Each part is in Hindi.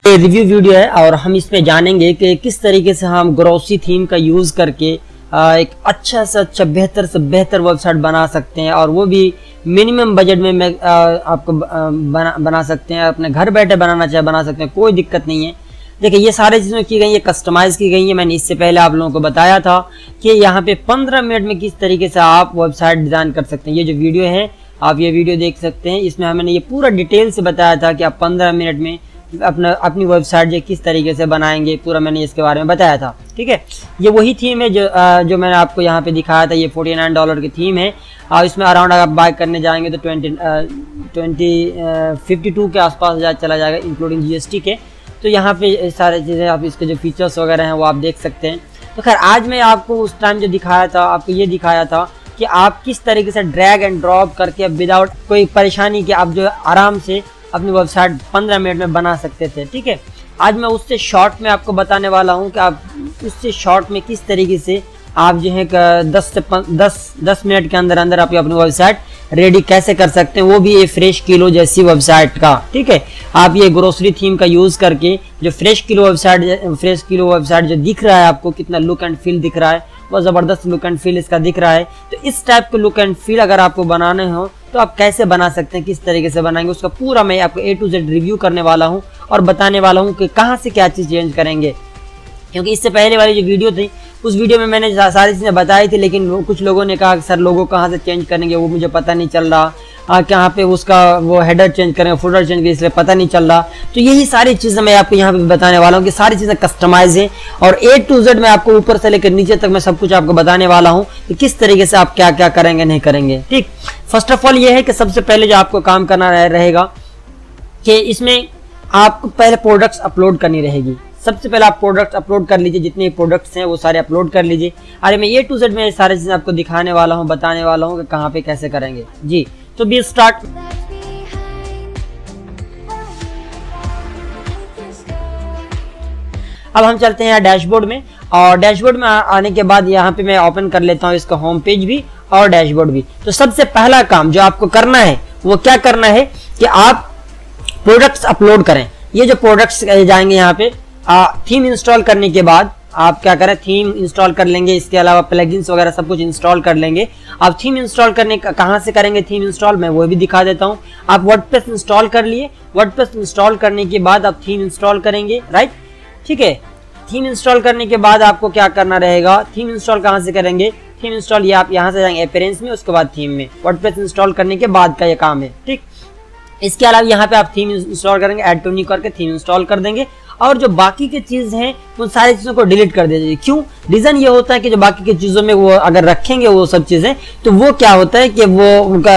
ये रिव्यू वीडियो है और हम इसमें जानेंगे कि किस तरीके से हम ग्रोसरी थीम का यूज करके एक अच्छा से अच्छा बेहतर से बेहतर वेबसाइट बना सकते हैं, और वो भी मिनिमम बजट में मैं आपको बना सकते हैं। अपने घर बैठे बनाना चाहे बना सकते हैं, कोई दिक्कत नहीं है। देखिए ये सारी चीज़ें की गई है, कस्टमाइज की गई है। मैंने इससे पहले आप लोगों को बताया था कि यहाँ पे 15 मिनट में किस तरीके से आप वेबसाइट डिज़ाइन कर सकते हैं। ये जो वीडियो है आप ये वीडियो देख सकते हैं, इसमें मैंने ये पूरा डिटेल से बताया था कि आप 15 मिनट में अपनी वेबसाइट जो किस तरीके से बनाएंगे, पूरा मैंने इसके बारे में बताया था। ठीक है, ये वही थीम है जो मैंने आपको यहाँ पे दिखाया था। ये $49 की थीम है और इसमें अराउंड अगर आप बाय करने जाएंगे तो 52 के आसपास चला जाएगा इंक्लूडिंग GST के। तो यहाँ पे सारी चीज़ें आप इसके जो फीचर्स वगैरह हैं वो आप देख सकते हैं। तो खैर आज मैं आपको उस टाइम जो दिखाया था, आपको ये दिखाया था कि आप किस तरीके से ड्रैग एंड ड्रॉप करके विदाउट कोई परेशानी के आप जो आराम से अपनी वेबसाइट 15 मिनट में बना सकते थे। ठीक है, आज मैं उससे शॉर्ट में आपको बताने वाला हूं कि आप उससे शॉर्ट में किस तरीके से आप जो है 10 मिनट के अंदर अंदर आप अपनी वेबसाइट रेडी कैसे कर सकते हैं, वो भी ये फ्रेश किलो जैसी वेबसाइट का। ठीक है, आप ये ग्रोसरी थीम का यूज करके जो फ्रेश किलो वेबसाइट जो दिख रहा है आपको, कितना लुक एंड फील दिख रहा है, वो जबरदस्त लुक एंड फील इसका दिख रहा है। तो इस टाइप के लुक एंड फील अगर आपको बनाने हो तो आप कैसे बना सकते हैं, किस तरीके से बनाएंगे, उसका पूरा मैं आपको A to Z रिव्यू करने वाला हूं और बताने वाला हूं कि कहां से क्या चीज़ चेंज करेंगे। क्योंकि इससे पहले वाली जो वीडियो थी उस वीडियो में मैंने सारी चीज़ें बताई थी, लेकिन कुछ लोगों ने कहा कि सर लोगों कहाँ से चेंज करेंगे वो मुझे पता नहीं चल रहा, कहाँ पे उसका वो हेडर चेंज करेंगे, फुटर चेंज करेंगे, इसलिए पता नहीं चल रहा। तो यही सारी चीज़ें मैं आपको यहाँ पे बताने वाला हूँ कि सारी चीज़ें कस्टमाइज है और A to Z मैं आपको ऊपर से लेकर नीचे तक मैं सब कुछ आपको बताने वाला हूँ कि किस तरीके से आप क्या क्या करेंगे नहीं करेंगे। ठीक, फर्स्ट ऑफ ऑल ये है कि सबसे पहले जो आपको काम करना रहेगा कि इसमें आपको पहले प्रोडक्ट्स अपलोड करनी रहेगी। सबसे पहले आप प्रोडक्ट्स अपलोड कर लीजिए, जितने प्रोडक्ट्स हैं वो सारे अपलोड कर लीजिए। अरे मैं A to Z में सारी चीज़ें आपको दिखाने वाला हूँ, बताने वाला हूँ कि कहाँ पे कैसे करेंगे जी। तो बी स्टार्ट। अब हम चलते हैं डैशबोर्ड में, और डैशबोर्ड में आने के बाद यहाँ पे मैं ओपन कर लेता हूँ इसका होम पेज भी और डैशबोर्ड भी। तो सबसे पहला काम जो आपको करना है वो क्या करना है कि आप प्रोडक्ट्स अपलोड करें। ये जो प्रोडक्ट्स जाएंगे यहाँ पे थीम इंस्टॉल करने के बाद आप क्या करें, थीम इंस्टॉल कर लेंगे, इसके अलावा प्लगइन्स वगैरह सब कुछ इंस्टॉल कर लेंगे। आप थीम इंस्टॉल करने कहाँ से करेंगे थीम इंस्टॉल, मैं वो भी दिखा देता हूँ। आप वर्डप्रेस इंस्टॉल कर लिए, वर्डप्रेस इंस्टॉल करने के बाद आप थीम इंस्टॉल करेंगे, राइट। ठीक है, थीम इंस्टॉल करने के बाद आपको क्या करना रहेगा, थीम इंस्टॉल कहाँ से करेंगे, थीम इंस्टॉल ये आप यहाँ से जाएंगे अपीयरेंस में, उसके बाद थीम में। वर्डप्रेस इंस्टॉल करने के बाद का ये काम है। ठीक, इसके अलावा यहाँ पे आप थीम इंस्टॉल करेंगे, ऐड टू न्यू करके थीम इंस्टॉल कर देंगे, और जो बाकी की चीज हैं उन सारी चीजों को डिलीट कर दीजिए। क्यों, रीजन ये होता है कि जो बाकी की चीजों में वो अगर रखेंगे वो सब चीजें, तो वो क्या होता है कि वो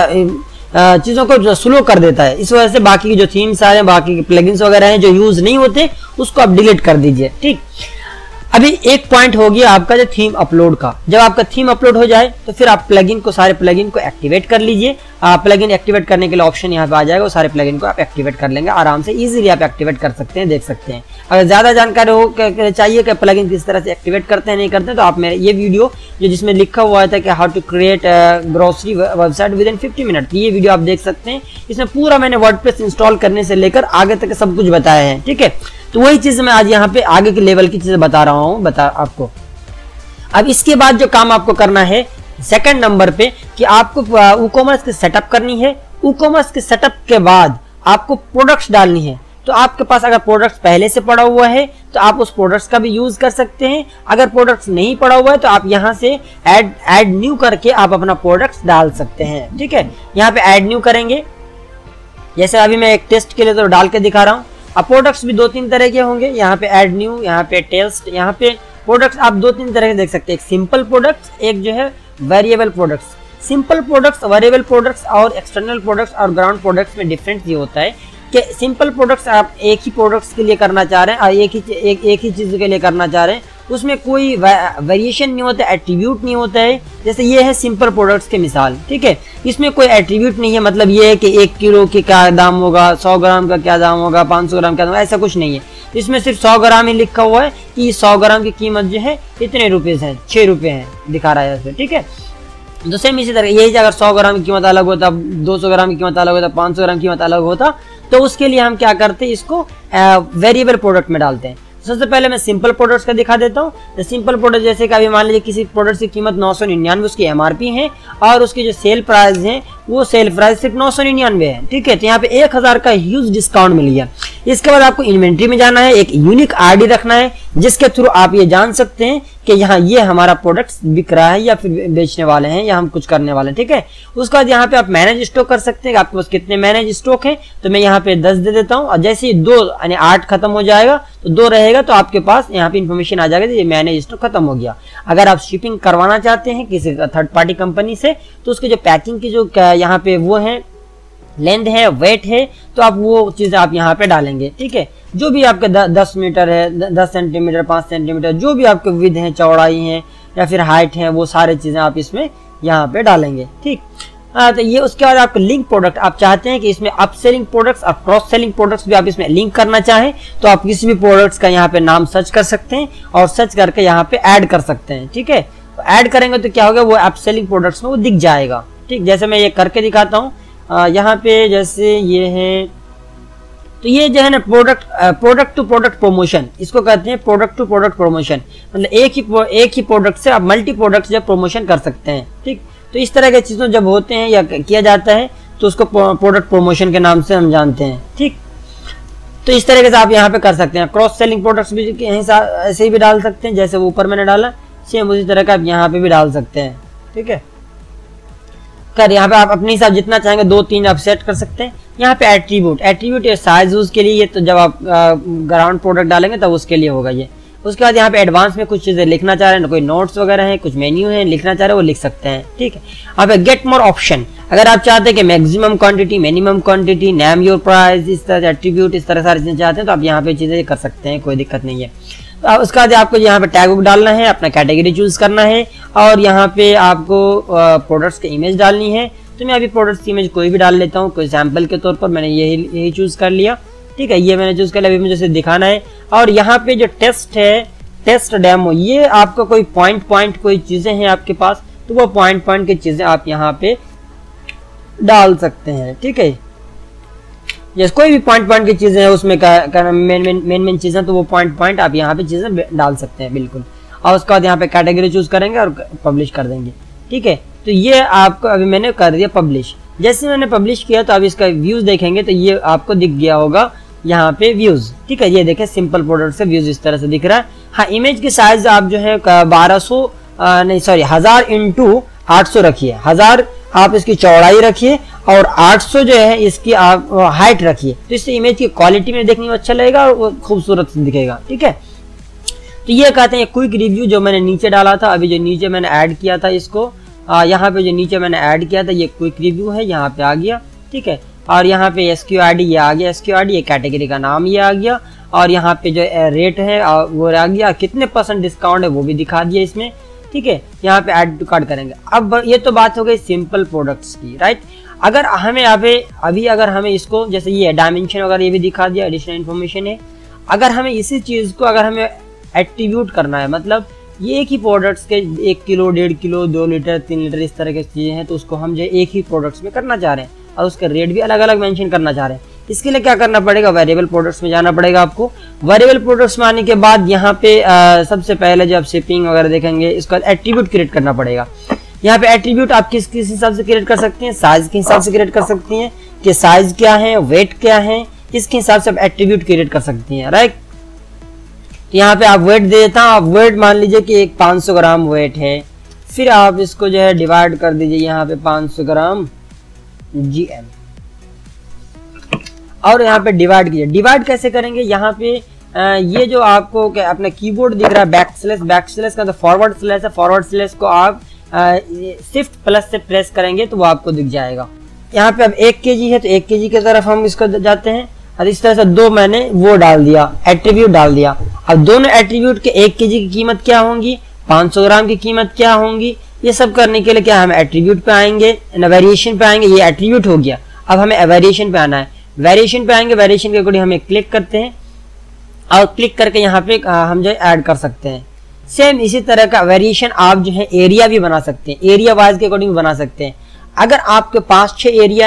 उनका चीजों को जो स्लो कर देता है। इस वजह से बाकी की जो थीम्स आ रहे हैं, बाकी के प्लगइन्स वगैरह हैं जो यूज नहीं होते, उसको आप डिलीट कर दीजिए। ठीक, अभी एक पॉइंट हो गया आपका जो थीम अपलोड का। जब आपका थीम अपलोड हो जाए तो फिर आप प्लगइन को, सारे प्लगइन को एक्टिवेट कर लीजिए। प्लगइन एक्टिवेट करने के लिए ऑप्शन यहाँ पे आ जाएगा, वो सारे प्लगइन को आप एक्टिवेट कर लेंगे आराम से, इजीली आप एक्टिवेट कर सकते हैं, देख सकते हैं। अगर ज्यादा जानकारी हो चाहिए कि प्लगइन किस तरह से एक्टिवेट करते हैं नहीं करते हैं, तो आप मेरे ये वीडियो जो जिसमें लिखा हुआ था कि how to create grocery website with in 50 minute, ये वीडियो आप देख सकते हैं। इसमें पूरा मैंने वर्डप्रेस इंस्टॉल करने से लेकर आगे तक सब कुछ बताया है। ठीक है, तो वही चीज मैं आज यहाँ पे आगे के लेवल की चीजें बता रहा हूँ आपको। अब इसके बाद जो काम आपको करना है सेकंड नंबर पे कि आपको ई-कॉमर्स की सेटअप करनी है। ई-कॉमर्स के सेटअप के बाद आपको प्रोडक्ट्स डालनी है। तो आपके पास अगर प्रोडक्ट्स पहले से पड़ा हुआ है तो आप उस प्रोडक्ट्स का भी यूज कर सकते हैं। अगर प्रोडक्ट्स नहीं पड़ा हुआ है तो आप यहाँ से ऐड न्यू करके आप अपना प्रोडक्ट्स डाल सकते हैं। ठीक है, यहाँ पे ऐड न्यू करेंगे, जैसे अभी मैं एक टेस्ट के लिए तो डाल के दिखा रहा हूँ। अब प्रोडक्ट्स भी 2-3 तरह के होंगे, यहाँ पे ऐड न्यू, यहाँ पे टेस्ट, यहाँ पे प्रोडक्ट्स आप 2-3 तरह के देख सकते हैं। एक सिंपल प्रोडक्ट्स, एक जो है variable products. Simple products, variable products और एक्सटर्नल प्रोडक्ट्स और ग्राउंड प्रोडक्ट्स में डिफरेंस ये होता है कि सिंपल प्रोडक्ट्स आप एक ही प्रोडक्ट्स के लिए करना चाह रहे हैं और एक ही चीज के लिए करना चाह रहे हैं, उसमें कोई वेरिएशन नहीं होता, एट्रीब्यूट नहीं होता है। जैसे ये है सिंपल प्रोडक्ट्स की मिसाल। ठीक है, इसमें कोई एट्रीब्यूट नहीं है, मतलब ये है कि 1 किलो के क्या दाम होगा, 100 ग्राम का क्या दाम होगा, 500 ग्राम का दाम, ऐसा कुछ नहीं है। इसमें सिर्फ 100 ग्राम ही लिखा हुआ है कि 100 ग्राम की कीमत जो है इतने रुपए है, 6 रुपए है दिखा रहा है इसमें। ठीक है, तो सेम इसी तरह यही अगर 100 ग्राम की कीमत अलग होता, 200 ग्राम की कीमत अलग होता, 500 ग्राम की कीमत अलग होता, तो उसके लिए हम क्या करते हैं, इसको वेरिएबल प्रोडक्ट में डालते हैं। सबसे पहले मैं सिंपल प्रोडक्ट्स का दिखा देता हूँ। सिंपल प्रोडक्ट जैसे कि अभी मान लीजिए किसी प्रोडक्ट की कीमत 999 उसकी एमआरपी है और उसकी जो सेल प्राइस है वो सेल प्राइस सिर्फ 999 है, ठीक है। तो यहाँ पे 1000 का ह्यूज डिस्काउंट मिल गया। इसके बाद आपको इन्वेंट्री में जाना है, एक यूनिक आईडी रखना है जिसके थ्रू आप ये जान सकते हैं कि यहाँ ये हमारा प्रोडक्ट बिक रहा है या फिर बेचने वाले हैं या हम कुछ करने वाले हैं, ठीक है। उसके बाद यहाँ पे आप मैनेज स्टॉक कर सकते हैं, आपके पास कितने मैनेज स्टॉक है, तो मैं यहाँ पे 10 दे देता हूँ और जैसे ही 2 यानी 8 खत्म हो जाएगा तो 2 रहेगा तो आपके पास यहाँ पे इन्फॉर्मेशन आ जाएगा ये मैनेज स्टॉक खत्म हो गया। अगर आप शिपिंग करवाना चाहते हैं किसी थर्ड पार्टी कंपनी से तो उसके जो पैकिंग की जो यहाँ पे वो है लेंथ है, वेट है, तो आप वो चीज़ आप यहाँ पे डालेंगे, ठीक है। जो भी आपके 10 मीटर है, 10 सेंटीमीटर, 5 सेंटीमीटर, जो भी आपके विड्थ है, चौड़ाई है या फिर हाइट है, वो सारी चीज़ें आप इसमें यहाँ पे डालेंगे, ठीक। तो ये उसके बाद आपको लिंक प्रोडक्ट, आप चाहते हैं कि इसमें अप सेलिंग प्रोडक्ट्स और क्रॉस सेलिंग प्रोडक्ट्स भी आप इसमें लिंक करना चाहें तो आप किसी भी प्रोडक्ट्स का यहाँ पे नाम सर्च कर सकते हैं और सर्च करके यहाँ पे ऐड कर सकते हैं, ठीक है। तो ऐड करेंगे तो क्या होगा, वो अप सेलिंग प्रोडक्ट्स में वो दिख जाएगा, ठीक। जैसे मैं ये करके दिखाता हूँ, यहाँ पे जैसे ये है, तो ये जो है ना प्रोडक्ट टू प्रोडक्ट प्रमोशन, इसको कहते हैं प्रोडक्ट टू प्रोडक्ट प्रमोशन। मतलब एक ही प्रोडक्ट से आप मल्टी प्रोडक्ट जब प्रमोशन कर सकते हैं, ठीक। तो इस तरह के चीज़ों जब होते हैं या किया जाता है तो उसको प्रोडक्ट प्रमोशन के नाम से हम जानते हैं, ठीक। तो इस तरीके से आप यहाँ पे कर सकते हैं। क्रॉस सेलिंग प्रोडक्ट्स भी ऐसे ही भी डाल सकते हैं, जैसे ऊपर मैंने डाला सेम उसी तरह का आप यहाँ पे भी डाल सकते हैं, ठीक है। यहाँ पे आप अपने हिसाब जितना चाहेंगे 2-3 आप सेट कर सकते हैं। यहाँ पे एट्रीब्यूट या साइज यूज के लिए, ये तो जब आप ग्राउंड प्रोडक्ट डालेंगे तब उसके लिए होगा ये। उसके बाद यहाँ पे एडवांस में कुछ चीजें लिखना चाह रहे हैं, कोई नोट्स वगैरह हैं, कुछ मेन्यू है लिखना चाह रहे हैं, वो लिख सकते हैं, ठीक है। यहाँ पे गेट मोर ऑप्शन, अगर आप चाहते हैं कि maximum quantity, minimum quantity, name your price, इस तरह एट्रीब्यूट, इस तरह सारी चीजें चाहते हैं तो आप यहाँ पे चीजें कर सकते हैं, कोई दिक्कत नहीं है। तो उसके बाद आपको यहाँ पे टैग डालना है, अपना कैटेगरी चूज करना है और यहाँ पे आपको प्रोडक्ट्स की इमेज डालनी है। तो मैं अभी प्रोडक्ट्स की इमेज कोई भी डाल लेता हूँ, कोई सैंपल के तौर पर मैंने यही चूज कर लिया, ठीक है। ये मैंने चूज कर लिया, अभी मुझे दिखाना है। और यहाँ पे जो टेस्ट है, टेस्ट डेमो, ये आपका कोई पॉइंट कोई चीजें हैं आपके पास तो वो पॉइंट की चीजें आप यहाँ पे डाल सकते हैं, ठीक है। जैसे कोई भी पॉइंट की चीजें हैं उसमें मेन चीजें, तो वो पॉइंट आप यहाँ पे चीजें डाल सकते हैं, बिल्कुल। और उसके बाद यहाँ पे कैटेगरी चूज करेंगे और पब्लिश कर देंगे, ठीक है। तो ये आपको अभी मैंने कर दिया पब्लिश। जैसे मैंने पब्लिश किया तो अब इसका व्यूज देखेंगे तो ये आपको दिख गया होगा यहाँ पे व्यूज, ठीक है। ये देखें सिंपल प्रोडक्ट से व्यूज इस तरह से दिख रहा है। हाँ, इमेज की साइज आप जो है 1000 इंटू 800 रखिए, 1000 आप इसकी चौड़ाई रखिए और 800 जो है इसकी आप हाइट रखिए, तो इससे इमेज की क्वालिटी में देखने में अच्छा लगेगा और वो खूबसूरत दिखेगा, ठीक है। तो ये कहते हैं क्विक रिव्यू, जो मैंने नीचे डाला था, अभी जो नीचे मैंने ऐड किया था इसको, यहाँ पे जो नीचे मैंने ऐड किया था ये क्विक रिव्यू है, यहाँ पे आ गया, ठीक है। और यहाँ पे SQID ये आ गया, SQID ये कैटेगरी का नाम ये आ गया और यहाँ पे जो रेट है वो आ गया, कितने % डिस्काउंट है वो भी दिखा दिया इसमें, ठीक है। यहाँ पे ऐड टू कार्ट करेंगे। अब ये तो बात हो गई सिंपल प्रोडक्ट्स की, राइट। अगर हमें अभी अगर हमें इसको, जैसे ये डायमेंशन वगैरह ये भी दिखा दिया, एडिशनल इन्फॉर्मेशन है। अगर हमें इसी चीज को अगर हमें एट्रीब्यूट करना है, मतलब ये एक ही प्रोडक्ट्स के 1 किलो, 1.5 किलो, 2 लीटर, 3 लीटर इस तरह की चीजें हैं, तो उसको हम जो एक ही प्रोडक्ट्स में करना चाह रहे हैं और उसका रेट भी अलग अलग मेंशन करना चाह रहे हैं। इसके लिए क्या करना पड़ेगा, वेरिएबल प्रोडक्ट्स में जाना पड़ेगा आपको। वेरिएबल प्रोडक्ट्स में आने के बाद यहाँ पे सबसे पहले जब शिपिंग वगैरह देखेंगे, इसका एट्रीब्यूट क्रिएट करना पड़ेगा। यहाँ पे एट्रीब्यूट आप किस हिसाब से क्रिएट कर सकते हैं, साइज के हिसाब से क्रिएट कर सकती हैं कि साइज क्या है, वेट क्या है, इसके हिसाब से आप एट्रीब्यूट क्रिएट कर सकती हैं, राइट। तो यहाँ पे आप वेट दे देता हूँ, आप वेट मान लीजिए कि एक 500 ग्राम वेट है, फिर आप इसको जो है डिवाइड कर दीजिए यहाँ पे 500 ग्राम GM और यहाँ पे डिवाइड कीजिए। डिवाइड कैसे करेंगे, यहाँ पे ये जो आपको अपना कीबोर्ड दिख रहा है बैकस्लैश का तो फॉरवर्ड स्लैश है, फॉरवर्ड स्लैश को आप शिफ्ट प्लस से प्रेस करेंगे तो वो आपको दिख जाएगा। यहाँ पे अब 1 kg है तो 1 kg की तरफ हम इसको जाते हैं और इस तरह से 2 मैंने वो डाल दिया, एट्रीब्यूट डाल दिया। अब दोनों एट्रीब्यूट के 1 kg की कीमत क्या होंगी, 500 ग्राम की कीमत क्या होंगी, ये सब करने के लिए क्या हम एट्रीब्यूट पे आएंगे, वेरिएशन पे आएंगे। ये एट्रीब्यूट हो गया, अब हमें वेरिएशन पे आना है। वेरिएशन पे आएंगे, वेरिएशन के अकॉर्डिंग हमें क्लिक करते हैं और क्लिक करके यहाँ पे हम जो है ऐड कर सकते हैं। सेम इसी तरह का वेरिएशन आप जो है एरिया भी बना सकते हैं, एरिया वाइज के अकॉर्डिंग बना सकते हैं। अगर आपके पास 6 एरिया हैं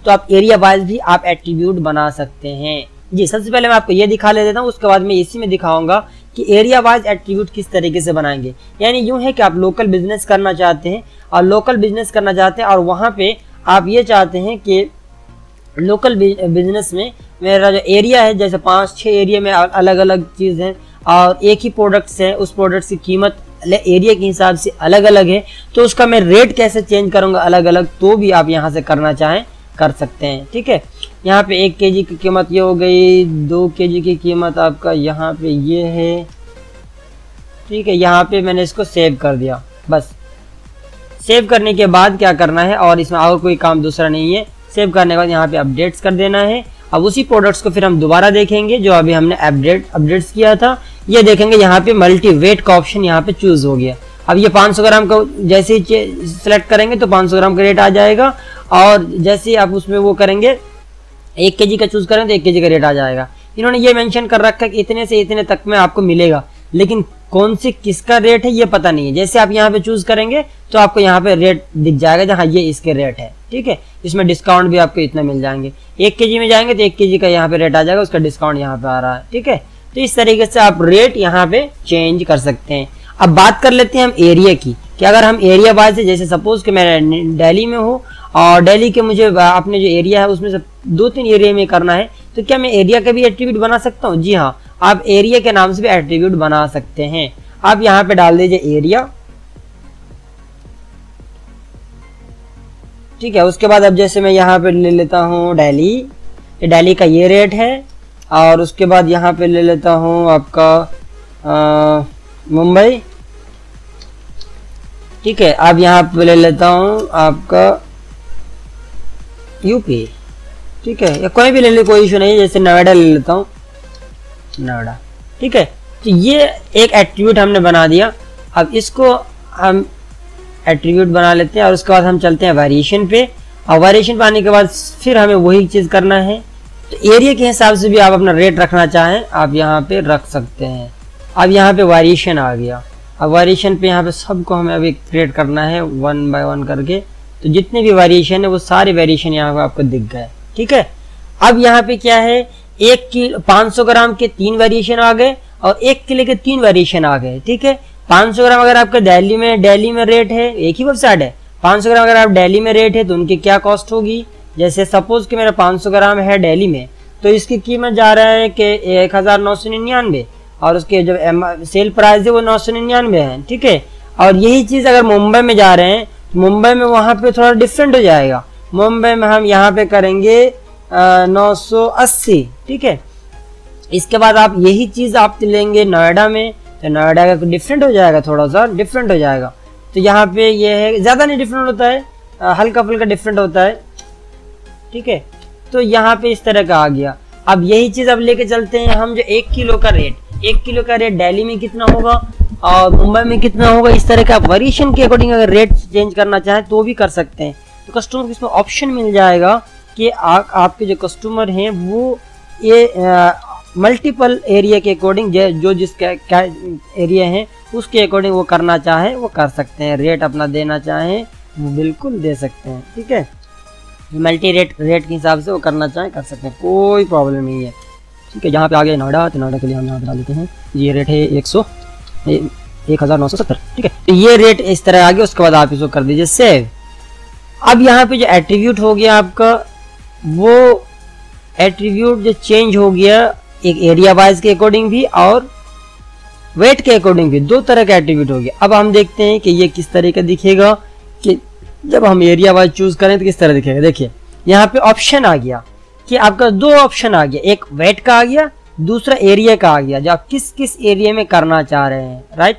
तो आप एरिया वाइज भी आप एट्रीब्यूट बना सकते हैं। जी सबसे पहले मैं आपको ये दिखा ले देता हूँ, उसके बाद मैं इसी में दिखाऊंगा कि एरिया वाइज एट्रीब्यूट किस तरीके से बनाएंगे। यानी यूं है कि आप लोकल बिजनेस करना चाहते हैं और वहां पे आप ये चाहते हैं कि लोकल बिजनेस में मेरा जो एरिया है, जैसे 5-6 एरिया में अलग अलग चीज है और एक ही प्रोडक्ट्स है, उस प्रोडक्ट की कीमत एरिया के हिसाब से अलग अलग है, तो उसका मैं रेट कैसे चेंज करूंगा अलग अलग, तो भी आप यहाँ से करना चाहें कर सकते हैं। ठीक है, यहाँ पे 1 kg की कीमत ये हो गई, 2 kg की कीमत आपका यहाँ पे ये है। ठीक है, यहाँ पे मैंने इसको सेव कर दिया। बस सेव करने के बाद क्या करना है, और इसमें और कोई काम दूसरा नहीं है। सेव करने के बाद यहाँ पे अपडेट्स कर देना है। अब उसी प्रोडक्ट्स को फिर हम दोबारा देखेंगे जो अभी हमने अपडेट्स किया था। ये देखेंगे यहाँ पे मल्टी वेट का ऑप्शन यहाँ पे चूज हो गया। अब ये 500 ग्राम का जैसे ही सिलेक्ट करेंगे तो 500 ग्राम का रेट आ जाएगा, और जैसे ही आप उसमें वो करेंगे 1 kg का चूज करें तो 1 kg का रेट आ जाएगा। इन्होंने ये मेंशन कर रखा है कि इतने से इतने तक में आपको मिलेगा, लेकिन कौन से किसका रेट है ये पता नहीं है। जैसे आप यहाँ पे चूज करेंगे तो आपको यहाँ पे रेट दिख जाएगा जहाँ ये इसके रेट है। ठीक है, इसमें डिस्काउंट भी आपको इतना मिल जाएंगे। 1 kg में जाएंगे तो 1 kg का यहाँ पे रेट आ जाएगा, उसका डिस्काउंट यहाँ पे आ रहा है। ठीक है, तो इस तरीके से आप रेट यहाँ पे चेंज कर सकते हैं। अब बात कर लेते हैं हम एरिया की, कि अगर हम एरिया वाइज से, जैसे सपोज कि मैं दिल्ली में हूँ और दिल्ली के मुझे अपने जो एरिया है उसमें से 2-3 एरिया में करना है, तो क्या मैं एरिया का भी एट्रीब्यूट बना सकता हूँ? जी हाँ, आप एरिया के नाम से भी एट्रीब्यूट बना सकते हैं। आप यहाँ पे डाल दीजिए एरिया। ठीक है, उसके बाद अब जैसे मैं यहाँ पे ले लेता हूँ दिल्ली, दिल्ली का ये रेट है, और उसके बाद यहाँ पे ले लेता हूँ आपका मुंबई। ठीक है, अब यहाँ पे ले लेता हूँ आपका यूपी। ठीक है, या कोई भी ले ले, कोई इशू नहीं है। जैसे नोएडा ले लेता हूँ, नोएडा। ठीक है, तो ये एक एट्रीब्यूट हमने बना दिया। अब इसको हम एट्रीब्यूट बना लेते हैं और उसके बाद हम चलते हैं वेरिएशन पे, और वेरिएशन पे आने के बाद फिर हमें वही चीज़ करना है। तो एरिया के हिसाब से भी आप अपना रेट रखना चाहें आप यहाँ पे रख सकते हैं। अब यहाँ पे वेरिएशन आ गया। अब वेरिएशन पे यहाँ पे सबको हमें अभी क्रिएट करना है 1 by 1 करके, तो जितने भी वेरिएशन है वो सारे वेरिएशन यहाँ पे आपको दिख गए। ठीक है, अब यहाँ पे क्या है, 500 ग्राम के 3 वेरिएशन आ गए और 1 किलो के 3 वेरिएशन आ गए। ठीक है, 500 ग्राम अगर आपका दिल्ली में रेट है, एक ही वेबसाइट है, 500 ग्राम अगर आप दिल्ली में रेट है तो उनकी क्या कॉस्ट होगी। जैसे सपोज कि मेरा 500 ग्राम है दिल्ली में, तो इसकी कीमत जा रहा है कि 1999, और उसके जो सेल प्राइस है वो 999 है। ठीक है, और यही चीज़ अगर मुंबई में जा रहे हैं, मुंबई में वहाँ पे थोड़ा डिफरेंट हो जाएगा। मुंबई में हम यहाँ पे करेंगे 980। ठीक है, इसके बाद आप यही चीज़ आप लेंगे नोएडा में, तो नोएडा का डिफरेंट हो जाएगा, थोड़ा सा डिफरेंट हो जाएगा। तो यहाँ पे ये है, ज़्यादा नहीं डिफरेंट होता है, हल्का फुल्का डिफरेंट होता है। ठीक है, तो यहाँ पे इस तरह का आ गया। अब यही चीज़ अब लेके चलते हैं हम, जो 1 किलो का रेट दिल्ली में कितना होगा और मुंबई में कितना होगा। इस तरह का वेरिएशन के अकॉर्डिंग अगर रेट चेंज करना चाहें तो भी कर सकते हैं। तो कस्टमर को इसमें ऑप्शन मिल जाएगा कि आपके जो कस्टमर हैं वो ये मल्टीपल एरिया के अकॉर्डिंग जो जिसका एरिया है उसके अकॉर्डिंग वो करना चाहे वो कर सकते हैं। रेट अपना देना चाहें वो बिल्कुल दे सकते हैं। ठीक है, मल्टी रेट के हिसाब से वो करना चाहें कर सकते हैं, कोई प्रॉब्लम नहीं है। ठीक है, जहाँ पे आ गया नोएडा, तो नोएडा के लिए हम यहाँ पे डाल देते हैं ये रेट है 1970। ठीक है, तो ये रेट इस तरह आ गया। उसके बाद आप इसको कर दीजिए सेव। अब यहाँ पे जो एट्रीब्यूट हो गया आपका, वो एट्रीब्यूट जो चेंज हो गया एक एरिया वाइज के अकॉर्डिंग भी और वेट के अकॉर्डिंग भी, 2 तरह का एट्रीब्यूट हो गया। अब हम देखते हैं कि ये किस तरह का दिखेगा, कि जब हम एरिया वाइज चूज करें तो किस तरह दिखेगा। देखिए यहाँ पे ऑप्शन आ गया कि आपका 2 ऑप्शन आ गया, एक वेट का आ गया, दूसरा एरिया का आ गया, जो आप किस किस एरिया में करना चाह रहे हैं। राइट,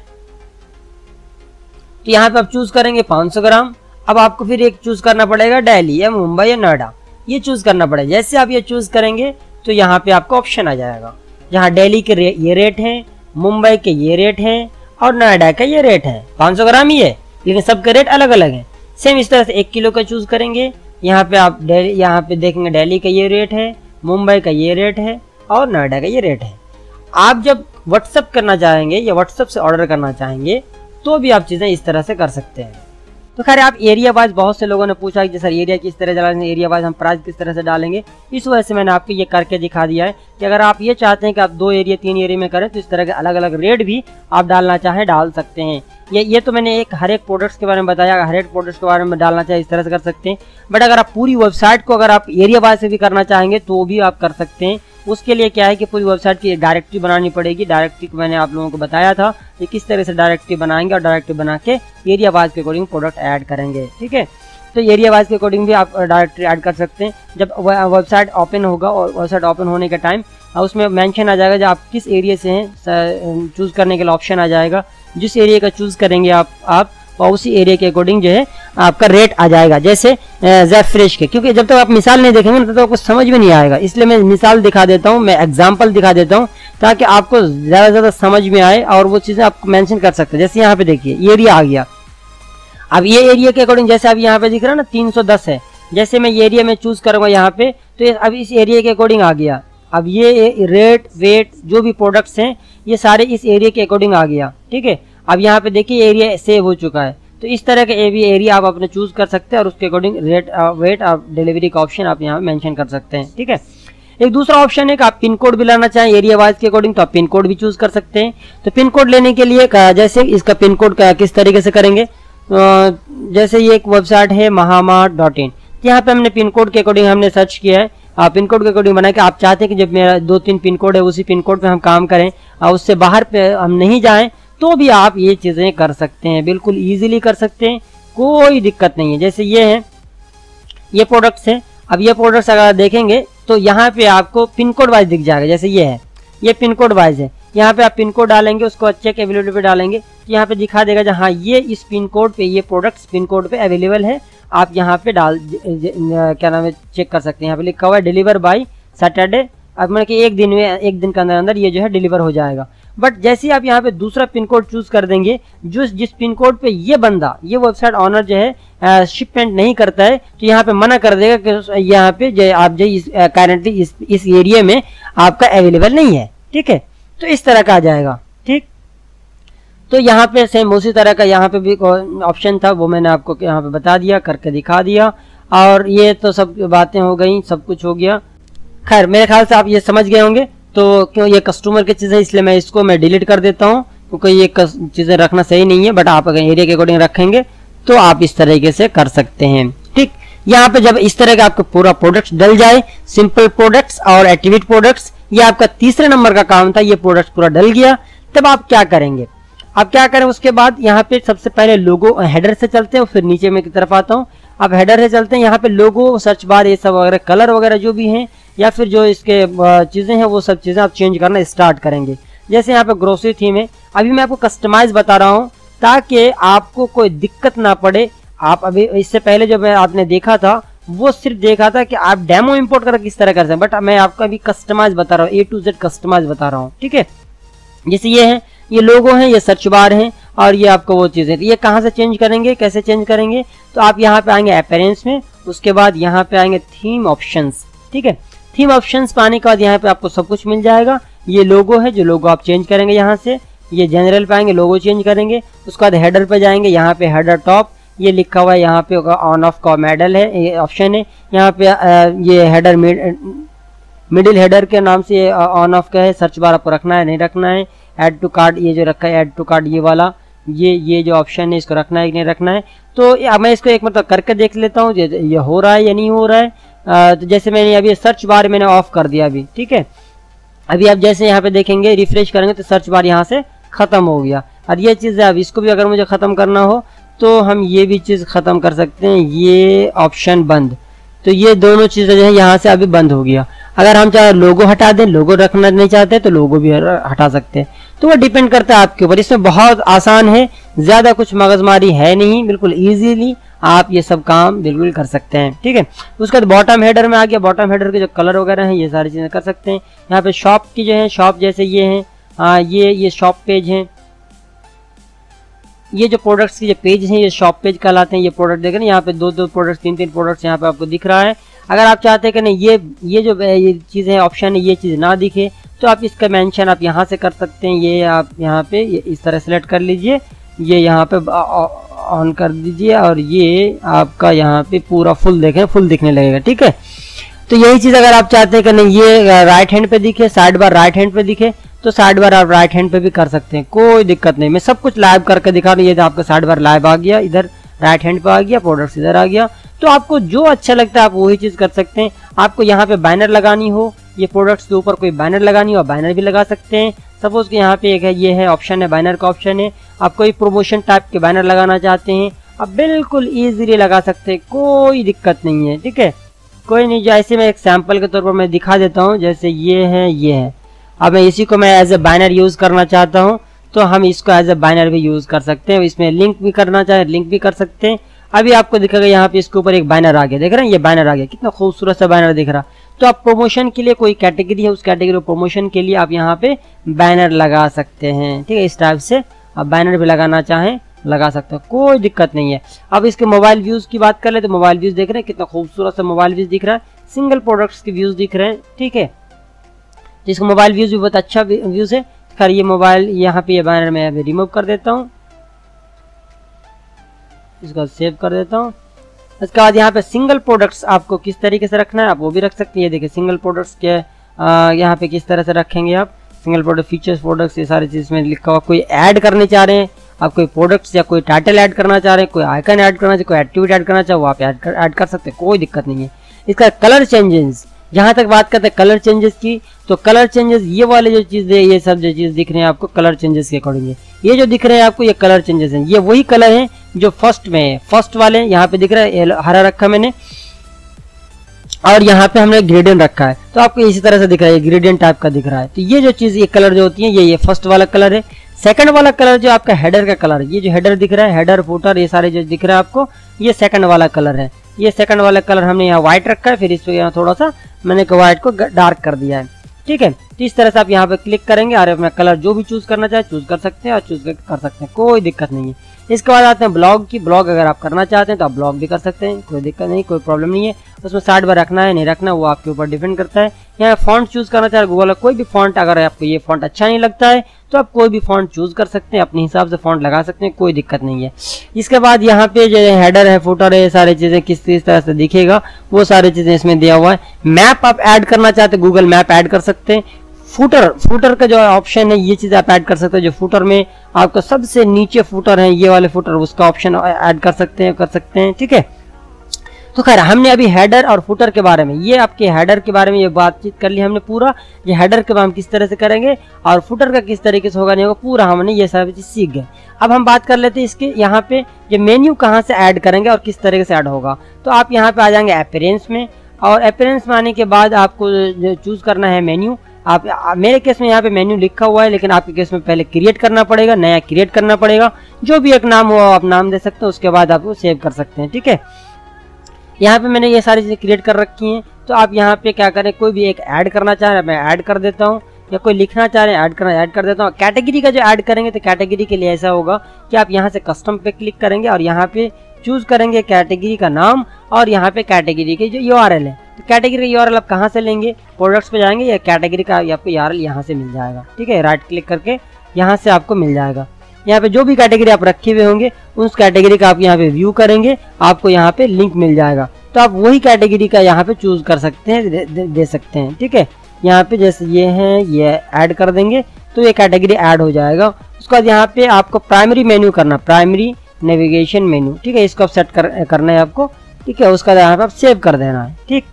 तो यहाँ पे आप चूज करेंगे 500 ग्राम। अब आपको फिर एक चूज करना पड़ेगा दिल्ली या मुंबई या नोएडा, ये चूज करना पड़ेगा। जैसे आप ये चूज करेंगे तो यहाँ पे आपको ऑप्शन आ जाएगा, जहाँ दिल्ली के ये रेट हैं, मुंबई के ये रेट हैं और नोएडा का ये रेट है। 500 ग्राम ही है लेकिन सबके रेट अलग अलग हैं। सेम इस तरह से 1 किलो का चूज करेंगे, यहाँ पे आप यहाँ पे देखेंगे दिल्ली का ये रेट है, मुंबई का ये रेट है और नोएडा का ये रेट है। आप जब व्हाट्सअप करना चाहेंगे या व्हाट्सअप से ऑर्डर करना चाहेंगे तो भी आप चीज़ें इस तरह से कर सकते हैं। तो खैर आप एरिया वाइज, बहुत से लोगों ने पूछा कि सर एरिया किस तरह डालेंगे, एरिया वाइज हम प्राइस किस तरह से डालेंगे, इस वजह से मैंने आपको ये करके दिखा दिया है कि अगर आप ये चाहते हैं कि आप 2 एरिया 3 एरिया में करें तो इस तरह के अलग अलग रेट भी आप डालना चाहें डाल सकते हैं। ये तो मैंने हर एक प्रोडक्ट्स के बारे में बताया, हर एक प्रोडक्ट्स के बारे में डालना चाहे इस तरह से कर सकते हैं। बट अगर आप पूरी वेबसाइट को अगर आप एरिया वाइज से भी करना चाहेंगे तो भी आप कर सकते हैं। उसके लिए क्या है कि पूरी वेबसाइट की डायरेक्टरी बनानी पड़ेगी। डायरेक्टरी को मैंने आप लोगों को बताया था कि किस तरह से डायरेक्टरी बनाएंगे और डायरेक्टरी बना के एरिया वाइज के अकॉर्डिंग प्रोडक्ट ऐड करेंगे। ठीक है, तो एरिया वाइज के अकॉर्डिंग भी आप डायरेक्टरी ऐड कर सकते हैं। जब वेबसाइट ओपन होगा और वेबसाइट ओपन होने के टाइम उसमें मेंशन आ जाएगा जब आप किस एरिया से हैं, चूज़ करने के लिए ऑप्शन आ जाएगा। जिस एरिया का चूज़ करेंगे आप और उसी एरिया के अकॉर्डिंग जो है आपका रेट आ जाएगा। जैसे ज़ेफ्रेश के, क्योंकि जब तक आप मिसाल नहीं देखेंगे ना तब तक आपको समझ में नहीं आएगा, इसलिए मैं मिसाल दिखा देता हूँ, मैं एग्जांपल दिखा देता हूँ ताकि आपको ज़्यादा से ज़्यादा समझ में आए और वो चीज़ें आप मेंशन कर सकते हैं। जैसे यहाँ पे देखिए एरिया आ गया, अब ये एरिया के अकॉर्डिंग जैसे अब यहाँ पे दिख रहा है ना 310 है, जैसे मैं ये एरिया में चूज़ करूँगा यहाँ पे तो अब इस एरिया के अकॉर्डिंग आ गया। अब ये रेट वेट जो भी प्रोडक्ट्स हैं ये सारे इस एरिया के अकॉर्डिंग आ गया। ठीक है, अब यहाँ पे देखिए एरिया सेव हो चुका है। तो इस तरह के एरिया आप अपने चूज कर सकते हैं और उसके अकॉर्डिंग रेट वेट और डिलीवरी का ऑप्शन आप यहाँ मेंशन कर सकते हैं। ठीक है, एक दूसरा ऑप्शन है कि आप पिन कोड भी लाना चाहें एरिया वाइज के अकॉर्डिंग तो आप पिन कोड भी चूज कर सकते हैं। तो पिन कोड लेने के लिए जैसे इसका पिन कोड किस तरीके से करेंगे, जैसे ये एक वेबसाइट है mahamart.in, यहाँ पे हमने पिन कोड के अकॉर्डिंग हमने सर्च किया है। पिन कोड के अकॉर्डिंग बना के आप चाहते हैं कि जब मेरा 2-3 पिन कोड है उसी पिन कोड पे हम काम करें और उससे बाहर पे हम नहीं जाएं तो भी आप ये चीज़ें कर सकते हैं, बिल्कुल इजीली कर सकते हैं, कोई दिक्कत नहीं है। जैसे ये है, ये प्रोडक्ट्स हैं। अब ये प्रोडक्ट्स अगर देखेंगे तो यहाँ पे आपको पिन कोड वाइज दिख जाएगा। जैसे ये है, ये पिन कोड वाइज है, यहाँ पे आप पिन कोड डालेंगे, उसको चेक अवेलेबल पे डालेंगे तो यहाँ पे दिखा देगा जहाँ ये इस पिन कोड पे ये प्रोडक्ट्स पिन कोड पे अवेलेबल है। आप यहाँ पे क्या नाम है चेक कर सकते हैं। यहाँ पे लिखा हुआ है डिलीवर बाय सैटरडे, अब मतलब कि एक दिन के अंदर अंदर ये जो है डिलीवर हो जाएगा। बट जैसे आप यहाँ पे दूसरा पिन कोड चूज कर देंगे, जिस पिन कोड पे ये बंदा ये वेबसाइट ऑनर जो है शिपमेंट नहीं करता है तो यहाँ पे मना कर देगा कि यहाँ पे जो आप जो करेंटली इस एरिया में आपका अवेलेबल नहीं है। ठीक है, तो इस तरह का आ जाएगा। ठीक, तो यहाँ पे सेम उसी तरह का यहाँ पे भी ऑप्शन था, वो मैंने आपको यहाँ पे बता दिया, करके दिखा दिया। और ये तो सब बातें हो गई, सब कुछ हो गया। खैर मेरे ख्याल से आप ये समझ गए होंगे। तो क्यों ये कस्टमर की चीज़ है इसलिए मैं इसको डिलीट कर देता हूँ, क्योंकि ये चीज़ें रखना सही नहीं है। बट आप अगर एरिया के अकॉर्डिंग रखेंगे तो आप इस तरीके से कर सकते हैं। ठीक, यहाँ पे जब इस तरह का आपका पूरा प्रोडक्ट डल जाए, सिंपल प्रोडक्ट्स और एक्टिवेट प्रोडक्ट्स, ये आपका तीसरे नंबर का काम था, ये प्रोडक्ट पूरा डल गया। तब आप क्या करेंगे, आप क्या करें उसके बाद यहाँ पे सबसे पहले लोगो हेडर से चलते हैं, फिर नीचे में की तरफ आता हूँ। अब हेडर से चलते हैं, यहाँ पे लोगो सर्च बार ये सब वगैरह कलर वगैरह जो भी हैं या फिर जो इसके चीज़ें हैं वो सब चीज़ें आप चेंज करना स्टार्ट करेंगे। जैसे यहाँ पे ग्रोसरी थीम है, अभी मैं आपको कस्टमाइज बता रहा हूँ ताकि आपको कोई दिक्कत ना पड़े। आप अभी इससे पहले जो आपने देखा था वो सिर्फ देखा था कि आप डेमो इंपोर्ट करके किस तरह कर सकते हैं, बट मैं आपको अभी कस्टमाइज बता रहा हूँ, A to Z कस्टमाइज बता रहा हूँ। ठीक है, जैसे ये है, ये लोगो है, ये सर्च बार है और ये आपको वो चीज़ें, ये कहाँ से चेंज करेंगे, कैसे चेंज करेंगे, तो आप यहाँ पे आएंगे अपीयरेंस में, उसके बाद यहाँ पे आएंगे थीम ऑप्शंस। ठीक है, थीम ऑप्शंस पे आने के बाद यहाँ पे आपको सब कुछ मिल जाएगा। ये लोगो है, जो लोगो आप चेंज करेंगे यहाँ से, ये जनरल पे आएंगे, लोगो चेंज करेंगे। उसके बाद हेडर पे जाएंगे, यहाँ पे हेडर टॉप ये लिखा हुआ है, यहाँ पे ऑन ऑफ का मेडल है, ये ऑप्शन है। यहाँ पे ये हेडर मिडिल हेडर के नाम से ऑन ऑफ का है, सर्च बार आपको रखना है नहीं रखना है। ऐड टू कार्ड ये जो रखा है, ऐड टू कार्ड ये वाला, ये जो ऑप्शन है इसको रखना है कि नहीं रखना है। तो मैं इसको एक मतलब करके देख लेता हूँ ये हो रहा है या नहीं हो रहा है। तो जैसे मैंने अभी सर्च बार मैंने ऑफ कर दिया अभी। ठीक है, अभी आप जैसे यहाँ पे देखेंगे रिफ्रेश करेंगे तो सर्च बार यहाँ से खत्म हो गया। और ये चीज़ है, अब इसको भी अगर मुझे ख़त्म करना हो तो हम ये भी चीज़ ख़त्म कर सकते हैं, ये ऑप्शन बंद। तो ये दोनों चीज़ें जो है यहाँ से अभी बंद हो गया। अगर हम चाहे लोगो हटा दें, लोगो रखना नहीं चाहते तो लोगो भी हटा सकते हैं। तो वो डिपेंड करता है आपके ऊपर। इसमें बहुत आसान है, ज़्यादा कुछ मगजमारी है नहीं, बिल्कुल इजीली आप ये सब काम बिल्कुल कर सकते हैं। ठीक है, उसके बाद बॉटम हेडर में आ गया। बॉटम हेडर के जो कलर वगैरह हैं ये सारी चीज़ें कर सकते हैं। यहाँ पे शॉप की जो है, शॉप जैसे ये हैं, ये शॉप पेज हैं। ये जो प्रोडक्ट्स के जो पेज हैं ये शॉप पेज कहलाते हैं। ये प्रोडक्ट देखें ना, यहाँ पे 2-2 प्रोडक्ट्स, 3-3 प्रोडक्ट्स यहाँ पे आपको दिख रहा है। अगर आप चाहते हैं कि नहीं ये जो ये चीज़ें ऑप्शन है ये चीज़ ना दिखे तो आप इसका मेंशन आप यहाँ से कर सकते हैं। ये आप यहाँ पे इस तरह सेलेक्ट कर लीजिए, ये यहाँ पे ऑन कर दीजिए और ये आपका यहाँ पे पूरा फुल देखें, फुल दिखने लगेगा। ठीक है, तो यही चीज़ अगर आप चाहते हैं कि नहीं ये राइट हैंड पे दिखे, साइड बार राइट हैंड पे दिखे, तो साइड बार आप राइट हैंड पे भी कर सकते हैं, कोई दिक्कत नहीं। मैं सब कुछ लाइव करके दिखा रहा हूँ। ये आपका साइड बार लाइव आ गया, इधर राइट हैंड पे आ गया, प्रोडक्ट्स इधर आ गया। तो आपको जो अच्छा लगता है आप वही चीज़ कर सकते हैं। आपको यहाँ पे बैनर लगानी हो, ये प्रोडक्ट्स के ऊपर कोई बैनर लगानी हो, बैनर भी लगा सकते हैं। सपोज कि यहाँ पे एक है, ये है ऑप्शन है, बैनर का ऑप्शन है। आप कोई प्रमोशन टाइप के बैनर लगाना चाहते हैं, आप बिल्कुल ईजिली लगा सकते हैं, कोई दिक्कत नहीं है। ठीक है, कोई नहीं। जैसे मैं एक सैंपल के तौर पर मैं दिखा देता हूँ, जैसे ये है, ये है। अब मैं इसी को मैं एज ए बैनर यूज़ करना चाहता हूँ, तो हम इसको एज ए बैनर भी यूज़ कर सकते हैं। इसमें लिंक भी करना चाहे लिंक भी कर सकते हैं। अभी आपको दिखेगा यहाँ पे इसके ऊपर एक बैनर आ गया, देख रहे हैं, ये बैनर आ गया, कितना खूबसूरत सा बैनर दिख रहा। तो आप प्रमोशन के लिए कोई कैटेगरी है, उस कैटेगरी प्रमोशन के लिए आप यहाँ पे बैनर लगा सकते हैं। ठीक है, इस टाइप से आप बैनर भी लगाना चाहें लगा सकते हो, कोई दिक्कत नहीं है। अब इसके मोबाइल व्यूज़ की बात कर ले तो मोबाइल व्यूज़ देख रहे हैं, कितना खूबसूरत सा मोबाइल व्यूज़ दिख रहा है, सिंगल प्रोडक्ट्स के व्यूज़ दिख रहे हैं। ठीक है, जिसका मोबाइल व्यूज़ भी बहुत अच्छा व्यूज़ है। खैर ये मोबाइल यहाँ पे ये बैनर मैं अभी रिमूव कर देता हूँ, इसको सेव कर देता हूँ। इसके बाद यहाँ पे सिंगल प्रोडक्ट्स आपको किस तरीके से रखना है आप वो भी रख सकते हैं। ये देखिए सिंगल प्रोडक्ट्स के यहाँ पे किस तरह से रखेंगे आप, सिंगल प्रोडक्ट फीचर्स प्रोडक्ट्स, ये सारी चीज़ में लिखा हुआ। कोई ऐड करने चाह रहे हैं आप, कोई प्रोडक्ट्स या कोई टाइटल ऐड करना चाह रहे हैं, कोई आइकन ऐड करना चाहे, कोई एक्टिविटी ऐड करना चाहे, वो आप ऐड कर सकते हैं, कोई दिक्कत नहीं है। इसका कलर चेंजेस, जहाँ तक बात करते हैं कलर चेंजेस की, तो कलर चेंजेस ये वाले जो चीज़ है, ये सब जो चीज़ दिख रहे हैं आपको कलर चेंजेस के अकॉर्डिंग है। ये जो दिख रहे हैं आपको ये कलर चेंजेस हैं, ये वही कलर हैं जो फर्स्ट में है, फर्स्ट वाले यहाँ पे दिख रहा है, हरा रखा मैंने, और यहाँ पे हमने ग्रेडियंट रखा है, तो आपको इसी तरह से दिख रहा है, ग्रेडियंट टाइप का दिख रहा है। तो ये जो चीज़ ये कलर जो होती है ये फर्स्ट वाला कलर है। सेकंड वाला कलर जो आपका हेडर का कलर है, ये जो हेडर दिख रहा है, हेडर फुटर ये सारे जो दिख रहा है आपको, ये सेकंड वाला कलर है। ये सेकंड वाला कलर हमने यहाँ व्हाइट रखा है, फिर इस पर यहाँ थोड़ा सा मैंने व्हाइट को डार्क कर दिया है। ठीक है, तो इस तरह से आप यहाँ पे क्लिक करेंगे और अपना कलर जो भी चूज करना चाहे चूज कर सकते हैं और चूज कर सकते हैं, कोई दिक्कत नहीं है। इसके बाद आते हैं ब्लॉग की। ब्लॉग अगर आप करना चाहते हैं तो आप ब्लॉग भी कर सकते हैं, कोई दिक्कत नहीं, कोई प्रॉब्लम नहीं है। उसमें साइड बार रखना है नहीं रखना वो आपके ऊपर डिपेंड करता है। यहाँ फॉन्ट चूज करना चाहे गूगल का कोई भी फॉन्ट, अगर आपको ये फॉन्ट अच्छा नहीं लगता है तो आप कोई भी फॉन्ट चूज कर सकते हैं, अपने हिसाब से फॉन्ट लगा सकते हैं, कोई दिक्कत नहीं है। इसके बाद यहाँ पे जो हेडर है फुटर है ये सारी चीजें किस तरह से दिखेगा वो सारी चीजें इसमें दिया हुआ है। मैप आप ऐड करना चाहते हैं गूगल मैप ऐड कर सकते हैं। फुटर का जो ऑप्शन है ये चीज आप ऐड कर सकते हैं, जो फुटर में आपका सबसे नीचे फुटर है ये वाले फुटर, उसका ऑप्शन ऐड कर सकते हैं। ठीक है, तो खैर हमने अभी हेडर और फुटर के बारे में, ये आपके हेडर के बारे में ये बातचीत कर ली हमने पूरा। ये हेडर के बारे में किस तरह से करेंगे और फुटर का किस तरीके से होगा नहीं होगा पूरा हमने ये सारी चीज सीख गए। अब हम बात कर लेते हैं इसके यहाँ पे ये मेन्यू कहाँ से ऐड करेंगे और किस तरीके से ऐड होगा। तो आप यहाँ पे आ जाएंगे अपीयरेंस में, और अपीयरेंस में आने के बाद आपको चूज करना है मेन्यू। आप मेरे केस में यहाँ पे मेन्यू लिखा हुआ है, लेकिन आपके केस में पहले क्रिएट करना पड़ेगा, नया क्रिएट करना पड़ेगा। जो भी एक नाम हो आप नाम दे सकते हैं, उसके बाद आप वो सेव कर सकते हैं। ठीक है, यहाँ पे मैंने ये सारी चीज़ें क्रिएट कर रखी हैं। तो आप यहाँ पे क्या करें, कोई भी एक ऐड करना चाह रहे हैं मैं ऐड कर देता हूँ, या कोई लिखना चाह रहे हैं ऐड कर देता हूँ। कैटेगरी का जो ऐड करेंगे तो कैटेगरी के लिए ऐसा होगा कि आप यहाँ से कस्टम पे क्लिक करेंगे और यहाँ पे चूज करेंगे कैटेगरी का नाम, और यहाँ पे कैटेगरी के जो URL है, तो कैटेगरी का URL आप कहाँ से लेंगे, प्रोडक्ट्स पे जाएंगे या कैटेगरी का आपको URL यहाँ से मिल जाएगा। ठीक है, राइट क्लिक करके यहाँ से आपको मिल जाएगा। यहाँ पे जो भी कैटेगरी आप रखे हुए होंगे उस कैटेगरी का आप यहाँ पे व्यू करेंगे, आपको यहाँ पे लिंक मिल जाएगा, तो आप वही कैटेगरी का यहाँ पे चूज कर सकते हैं, दे सकते हैं। ठीक है, यहाँ पे जैसे ये है ये ऐड कर देंगे तो ये कैटेगरी ऐड हो जाएगा। उसके बाद यहाँ पे आपको प्राइमरी मेन्यू करना, प्राइमरी नेविगेशन मेन्यू। ठीक है, इसको आप सेट करना है आपको। ठीक है, उसका यहाँ पे आप सेव कर देना है। ठीक,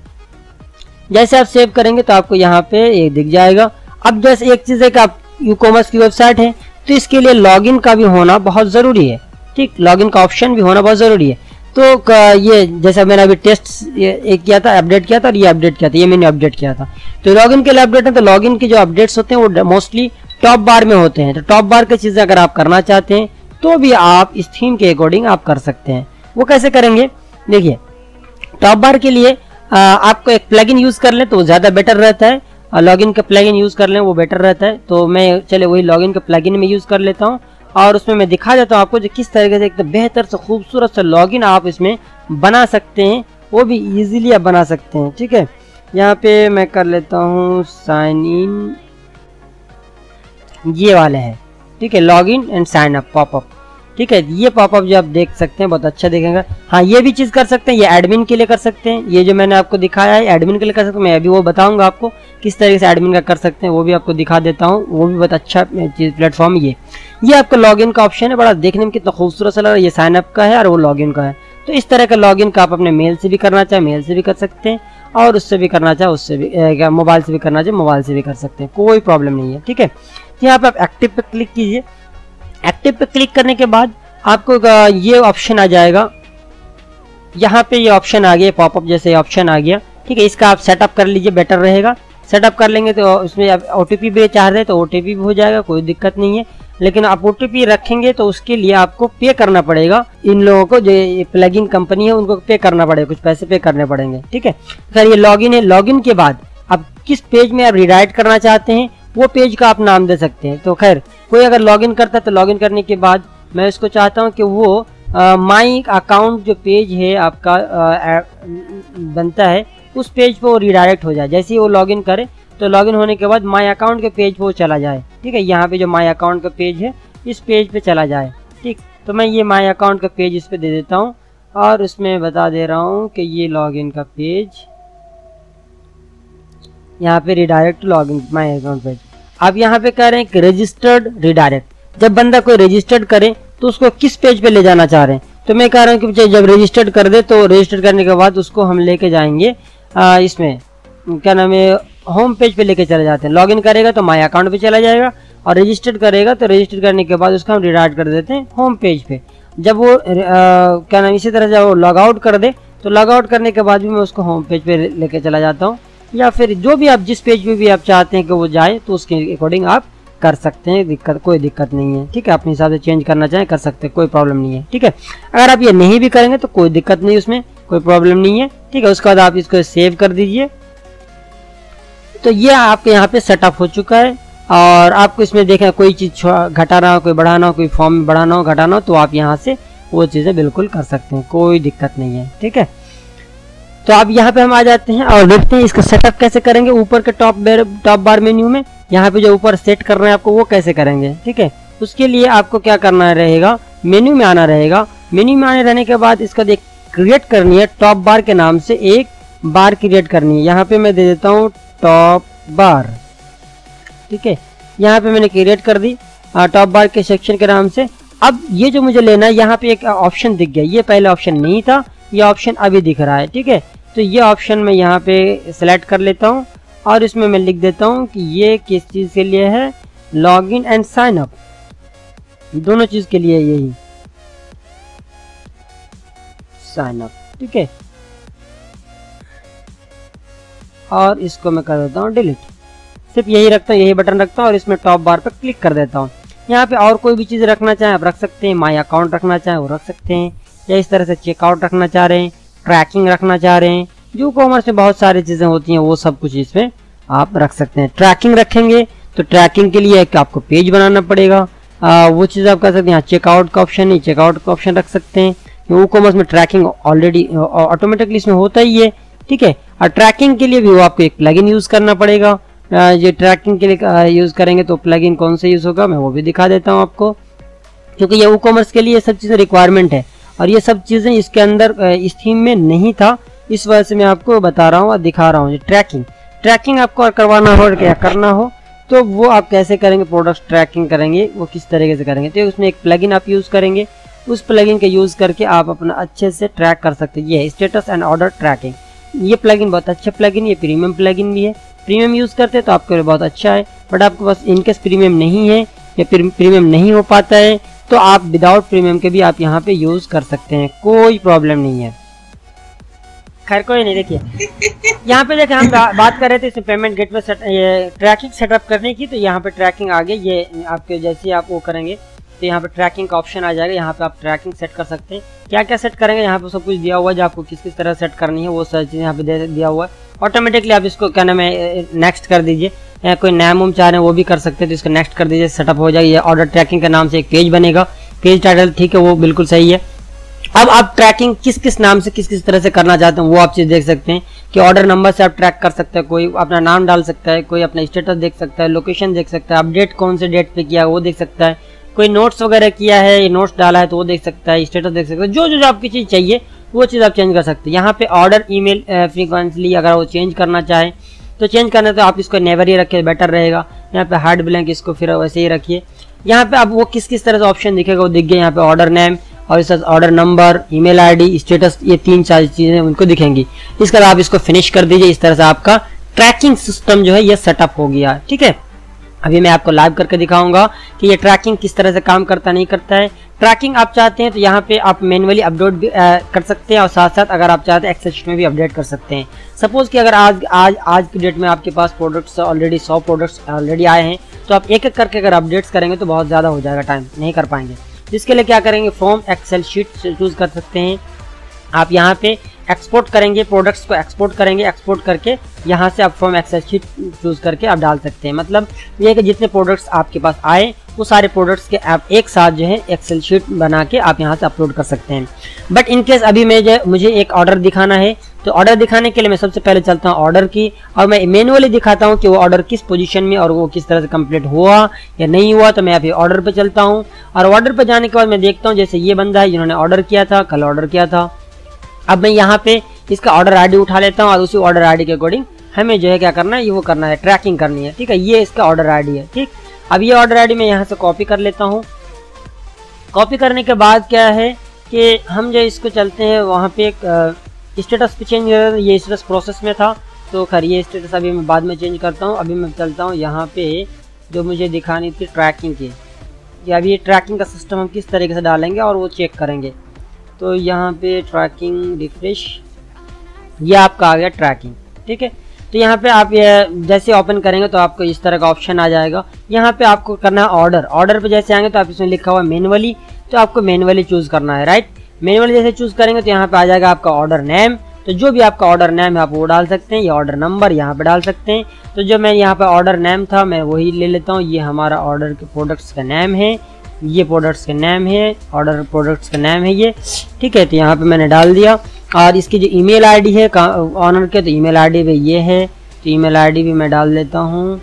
जैसे आप सेव करेंगे तो आपको यहाँ पे ये दिख जाएगा। अब जैसे एक चीज़ है कि आप ई-कॉमर्स की वेबसाइट है तो इसके लिए लॉगिन का भी होना बहुत ज़रूरी है। ठीक, लॉगिन का ऑप्शन भी होना बहुत ज़रूरी है। तो ये जैसा मैंने अभी टेस्ट एक किया था, अपडेट किया था, और ये अपडेट किया था, ये मैंने अपडेट किया था। तो लॉगिन के लिए अपडेट है, तो लॉगिन के जो अपडेट्स होते हैं वो मोस्टली टॉप बार में होते हैं। तो टॉप बार की चीज़ें अगर आप करना चाहते हैं तो भी आप इस थीम के अकॉर्डिंग आप कर सकते हैं। वो कैसे करेंगे, देखिए टॉप बार के लिए आपको एक प्लगइन यूज़ कर लें तो वो ज़्यादा बेटर रहता है, लॉगिन का प्लगइन यूज़ कर लें वो बेटर रहता है। तो मैं चले वही लॉगिन का प्लगइन में यूज़ कर लेता हूँ, और उसमें मैं दिखा देता हूँ आपको जो किस तरीके से एकदम बेहतर से खूबसूरत सा लॉगिन आप इसमें बना सकते हैं, वो भी इजीली आप बना सकते हैं। ठीक है, यहाँ पे मैं कर लेता हूँ साइन इन, ये वाले हैं। ठीक है, login and sign up popup, ठीक है। ये पॉपअप जो आप देख सकते हैं बहुत अच्छा दिखेगा। हाँ, ये भी चीज़ कर सकते हैं, ये एडमिन के लिए कर सकते हैं। ये जो मैंने आपको दिखाया है एडमिन के लिए कर सकते हैं। मैं अभी वो बताऊंगा आपको किस तरीके से एडमिन का कर सकते हैं, वो भी आपको दिखा देता हूँ। वो भी बहुत अच्छा प्लेटफॉर्म ये आपका लॉगिन का ऑप्शन है। बड़ा देखने में कितना खूबसूरत सा लग रहा है। ये साइन अप का है और वो लॉगिन का है। तो इस तरह का लॉगिन का आप अपने मेल से भी करना चाहे मेल से भी कर सकते हैं, और उससे भी करना चाहे उससे भी, मोबाइल से भी करना चाहे मोबाइल से भी कर सकते हैं, कोई प्रॉब्लम नहीं है। ठीक है, यहाँ पे आप एक्टिव पे क्लिक कीजिए। एक्टिव पे क्लिक करने के बाद आपको ये ऑप्शन आ जाएगा। यहाँ पे ये ऑप्शन आ गया, पॉपअप जैसे ऑप्शन आ गया। ठीक है, इसका आप सेटअप कर लीजिए, बेटर रहेगा। सेटअप कर लेंगे तो उसमें आप OTP भी चाह रहे हैं तो OTP भी हो जाएगा, कोई दिक्कत नहीं है। लेकिन आप OTP रखेंगे तो उसके लिए आपको पे करना पड़ेगा। इन लोगों को जो प्लगइन कंपनी है उनको पे करना पड़ेगा, कुछ पैसे पे करने पड़ेंगे। ठीक है, सर ये लॉगिन है। लॉगिन के बाद आप किस पेज में आप रिडायरेक्ट करना चाहते हैं वो पेज का आप नाम दे सकते हैं। तो खैर कोई अगर लॉगिन करता है तो लॉगिन करने के बाद मैं इसको चाहता हूँ कि वो माई अकाउंट जो पेज है आपका बनता है उस पेज पर वो रिडायरेक्ट हो जाए। जैसे ही वो लॉगिन करे तो लॉगिन होने के बाद माई अकाउंट के पेज पर वो चला जाए। ठीक है, यहाँ पे जो माई अकाउंट का पेज है इस पेज पे चला जाए। ठीक, तो मैं ये माई अकाउंट का पेज इस पे दे देता हूँ और उसमें बता दे रहा हूँ कि ये लॉगिन का पेज यहाँ पे redirect login my account page. आप यहाँ पे कह रहे हैं कि रजिस्टर्ड रिडायरेक्ट। जब बंदा कोई रजिस्टर्ड करे तो उसको किस पेज पे ले जाना चाह रहे हैं, तो मैं कह रहा हूँ कि जब रजिस्टर्ड कर दे तो रजिस्टर्ड करने के बाद उसको हम लेके जाएंगे इसमें क्या नाम है, होम पेज पे लेके चले जाते हैं। लॉगिन करेगा तो माई अकाउंट पे चला जाएगा और रजिस्टर्ड करेगा तो रजिस्टर्ड करने के बाद उसको हम रिडायरेक्ट कर देते हैं होम पेज पे। जब वो क्या नाम इसी तरह जब वो लॉग आउट कर दे तो लॉग आउट करने के बाद भी मैं उसको होम पेज पे लेके चला जाता हूँ, या फिर जो भी आप जिस पेज पे भी आप चाहते हैं कि वो जाए तो उसके अकॉर्डिंग आप कर सकते हैं। कोई दिक्कत नहीं है। ठीक है, अपने हिसाब से चेंज करना चाहें कर सकते हैं, कोई प्रॉब्लम नहीं है। ठीक है, अगर आप ये नहीं भी करेंगे तो कोई दिक्कत नहीं, उसमें कोई प्रॉब्लम नहीं है। ठीक है, उसके बाद आप इसको सेव कर दीजिए। तो ये आपके यहाँ पे सेटअप हो चुका है और आपको इसमें देखें कोई चीज़ घटाना हो, कोई बढ़ाना हो, कोई फॉर्म बढ़ाना हो घटाना हो तो आप यहाँ से वो चीज़ें बिल्कुल कर सकते हैं, कोई दिक्कत नहीं है। ठीक है, तो अब यहाँ पे हम आ जाते हैं और देखते हैं इसका सेटअप कैसे करेंगे। ऊपर के टॉप बार मेन्यू में यहाँ पे जो ऊपर सेट कर रहे हैं आपको वो कैसे करेंगे। ठीक है, उसके लिए आपको क्या करना रहेगा, मेन्यू में आना रहेगा। मेन्यू में आने रहने के बाद इसका देख क्रिएट करनी है, टॉप बार के नाम से एक बार क्रिएट करनी है। यहाँ पे मैं दे देता हूँ टॉप बार। ठीक है, यहाँ पे मैंने क्रिएट कर दी टॉप बार के सेक्शन के नाम से। अब ये जो मुझे लेना है यहाँ पे एक ऑप्शन दिख गया, ये पहले ऑप्शन नहीं था, ये ऑप्शन अभी दिख रहा है। ठीक है, तो ये ऑप्शन मैं यहाँ पे सिलेक्ट कर लेता हूँ और इसमें मैं लिख देता हूँ कि ये किस चीज़ के लिए है, लॉगिन एंड साइन अप, दोनों चीज़ के लिए यही साइन अप। ठीक है, और इसको मैं कर देता हूँ डिलीट। सिर्फ यही रखता हूँ, यही बटन रखता हूँ और इसमें टॉप बार पर क्लिक कर देता हूँ। यहाँ पे और कोई भी चीज़ रखना चाहें आप रख सकते हैं, माई अकाउंट रखना चाहें वो रख सकते हैं, या इस तरह से चेकआउट रखना चाह रहे हैं, ट्रैकिंग रखना चाह रहे हैं, जो कॉमर्स में बहुत सारी चीज़ें होती हैं वो सब कुछ इसमें आप रख सकते हैं। ट्रैकिंग रखेंगे तो ट्रैकिंग के लिए एक आपको पेज बनाना पड़ेगा, वो चीज़ आप कर सकते हैं। यहाँ चेकआउट का ऑप्शन है, चेकआउट का ऑप्शन रख सकते हैं। वो कॉमर्स में ट्रैकिंग ऑलरेडी ऑटोमेटिकली इसमें होता ही है। ठीक है, और ट्रैकिंग के लिए भी वो आपको एक प्लगइन यूज़ करना पड़ेगा। ये ट्रैकिंग के लिए यूज़ करेंगे तो प्लगइन कौन सा यूज़ होगा मैं वो भी दिखा देता हूँ आपको, क्योंकि ये कॉमर्स के लिए सब चीज़ें रिक्वायरमेंट है और ये सब चीज़ें इसके अंदर इस थीम में नहीं था, इस वजह से मैं आपको बता रहा हूँ और दिखा रहा हूँ। ट्रैकिंग आपको करवाना हो या करना हो तो वो आप कैसे करेंगे, प्रोडक्ट ट्रैकिंग करेंगे वो किस तरीके से करेंगे, तो उसमें एक प्लगइन आप यूज़ करेंगे, उस प्लगइन के यूज़ करके आप अपना अच्छे से ट्रैक कर सकते हैं। ये स्टेटस एंड ऑर्डर ट्रैकिंग, ये प्लगइन बहुत अच्छा प्लगइन, ये प्रीमियम प्लगइन भी है। प्रीमियम यूज़ करते हैं तो आपके लिए बहुत अच्छा है, बट आपके पास इनकेस प्रीमियम नहीं है या प्रीमियम नहीं हो पाता है तो आप विदाउट प्रीमियम के भी आप यहाँ पे यूज़ कर सकते हैं, कोई प्रॉब्लम नहीं है। खैर कोई नहीं, देखिए यहाँ पे देखिए हम बात कर रहे थे इसमें पेमेंट गेटवे ट्रैकिंग सेटअप करने की, तो यहाँ पे ट्रैकिंग आ गई। ये आपके जैसे ही आप वो करेंगे तो यहाँ पे ट्रैकिंग का ऑप्शन आ जाएगा, यहाँ पे आप ट्रैकिंग सेट कर सकते हैं। क्या क्या सेट करेंगे यहाँ पे सब कुछ दिया हुआ है, जो आपको किस किस तरह सेट करनी है वो सारी चीज़ यहाँ पे दिया हुआ है। ऑटोमेटिकली आप इसको क्या नाम है नेक्स्ट कर दीजिए, या कोई नाम उम चाह रहे हैं वो भी कर सकते हैं तो इसको नेक्स्ट कर दीजिए, सेटअप हो जाएगी। ऑर्डर ट्रैकिंग के नाम से एक पेज बनेगा, पेज टाइटल ठीक है वो बिल्कुल सही है। अब आप ट्रैकिंग किस किस नाम से किस किस तरह से करना चाहते हैं वो आप चीज़ देख सकते हैं कि ऑर्डर नंबर से आप ट्रैक कर सकते हैं, कोई अपना नाम डाल सकता है, कोई अपना स्टेटस देख सकता है, लोकेशन देख सकता है, अपडेट कौन से डेट पे किया वो देख सकता है, कोई नोट्स वगैरह किया है, नोट्स डाला है तो वो देख सकता है, स्टेटस देख सकता है, जो आपकी चीज़ चाहिए वो चीज़ आप चेंज कर सकते हैं। यहाँ पे ऑर्डर ईमेल फ्रीक्वेंटली अगर वो चेंज करना चाहे तो चेंज करना, तो आप इसको नेवर ही रखिए, बेटर रहेगा। यहाँ पे हार्ड ब्लैंक इसको फिर वैसे ही रखिए। यहाँ पे अब वो किस किस तरह से ऑप्शन दिखेगा वो दिख गया। यहाँ पे ऑर्डर नेम और इस order number, email ID, status, ये 3-4 चीज़ें उनको दिखेंगी। इसके बाद आप इसको फिनिश कर दीजिए। इस तरह से आपका ट्रैकिंग सिस्टम जो है ये सेटअप हो गया। ठीक है, अभी मैं आपको लाइव करके दिखाऊंगा कि ये ट्रैकिंग किस तरह से काम करता नहीं करता है। ट्रैकिंग आप चाहते हैं तो यहाँ पे आप मैन्युअली अपलोड भी कर सकते हैं और साथ साथ अगर आप चाहते हैं एक्सेल शीट में भी अपडेट कर सकते हैं। सपोज कि अगर आज की डेट में आपके पास प्रोडक्ट्स ऑलरेडी 100 प्रोडक्ट्स ऑलरेडी आए हैं तो आप एक एक करके अगर अपडेट्स करेंगे तो बहुत ज़्यादा हो जाएगा, टाइम नहीं कर पाएंगे। जिसके लिए क्या करेंगे, फ्रॉम एक्सेल शीट चूज़ कर सकते हैं आप। यहाँ पे एक्सपोर्ट करेंगे, प्रोडक्ट्स को एक्सपोर्ट करेंगे, एक्सपोर्ट करके यहाँ से आप फ्रॉम एक्सेल शीट चूज करके आप डाल सकते हैं। मतलब ये है कि जितने प्रोडक्ट्स आपके पास आए वो सारे प्रोडक्ट्स के आप एक साथ जो है एक्सेल शीट बना के आप यहाँ से अपलोड कर सकते हैं। बट इन केस अभी मुझे एक ऑर्डर दिखाना है तो ऑर्डर दिखाने के लिए मैं सबसे पहले चलता हूँ ऑर्डर की और मैं मैन्युअली दिखाता हूँ कि वो ऑर्डर किस पोजीशन में और वो किस तरह से कंप्लीट हुआ या नहीं हुआ। तो मैं अभी ऑर्डर पे चलता हूँ और ऑर्डर पे जाने के बाद मैं देखता हूँ, जैसे ये बंदा है जिन्होंने ऑर्डर किया था, कल ऑर्डर किया था। अब मैं यहाँ पे इसका ऑर्डर आईडी उठा लेता हूँ और उसी ऑर्डर आईडी के अकॉर्डिंग हमें जो है क्या करना है, ये वो करना है, ट्रैकिंग करनी है। ठीक है, ये इसका ऑर्डर आईडी है। ठीक, अब ये ऑर्डर आईडी मैं यहाँ से कॉपी कर लेता हूँ। कॉपी करने के बाद क्या है कि हम जो इसको चलते हैं वहाँ पे एक स्टेटस पे चेंज, ये स्टेटस प्रोसेस में था तो खैर ये स्टेटस अभी मैं बाद में चेंज करता हूँ। अभी मैं चलता हूँ यहाँ पे जो मुझे दिखानी थी ट्रैकिंग की, कि अभी ये ट्रैकिंग का सिस्टम हम किस तरीके से डालेंगे और वो चेक करेंगे। तो यहाँ पे ट्रैकिंग रिफ्रेश, ये आपका आ गया ट्रैकिंग। ठीक है, तो यहाँ पे आप ये जैसे ओपन करेंगे तो आपको इस तरह का ऑप्शन आ जाएगा। यहाँ पे आपको करना है ऑर्डर। ऑर्डर पे जैसे आएंगे तो आप इसमें लिखा हुआ मैन्युअली, तो आपको मैन्युअली चूज करना है। राइट, मैन्युअली जैसे चूज करेंगे तो यहाँ पे आ जाएगा आपका ऑर्डर नेम। तो जो भी आपका ऑर्डर नेम है आप वो डाल सकते हैं, या ऑर्डर नंबर यहाँ पे डाल सकते हैं। तो जो मैं यहाँ पे ऑर्डर नेम था मैं वही ले लेता हूँ। ये हमारा ऑर्डर के प्रोडक्ट्स का नेम है, ये प्रोडक्ट्स का नेम है, ऑर्डर प्रोडक्ट्स का नेम है ये। ठीक है, तो यहाँ पे मैंने डाल दिया। और इसकी जो ईमेल आईडी है ऑनर के, तो ईमेल आईडी भी ये है, तो ईमेल आईडी भी मैं डाल देता हूँ।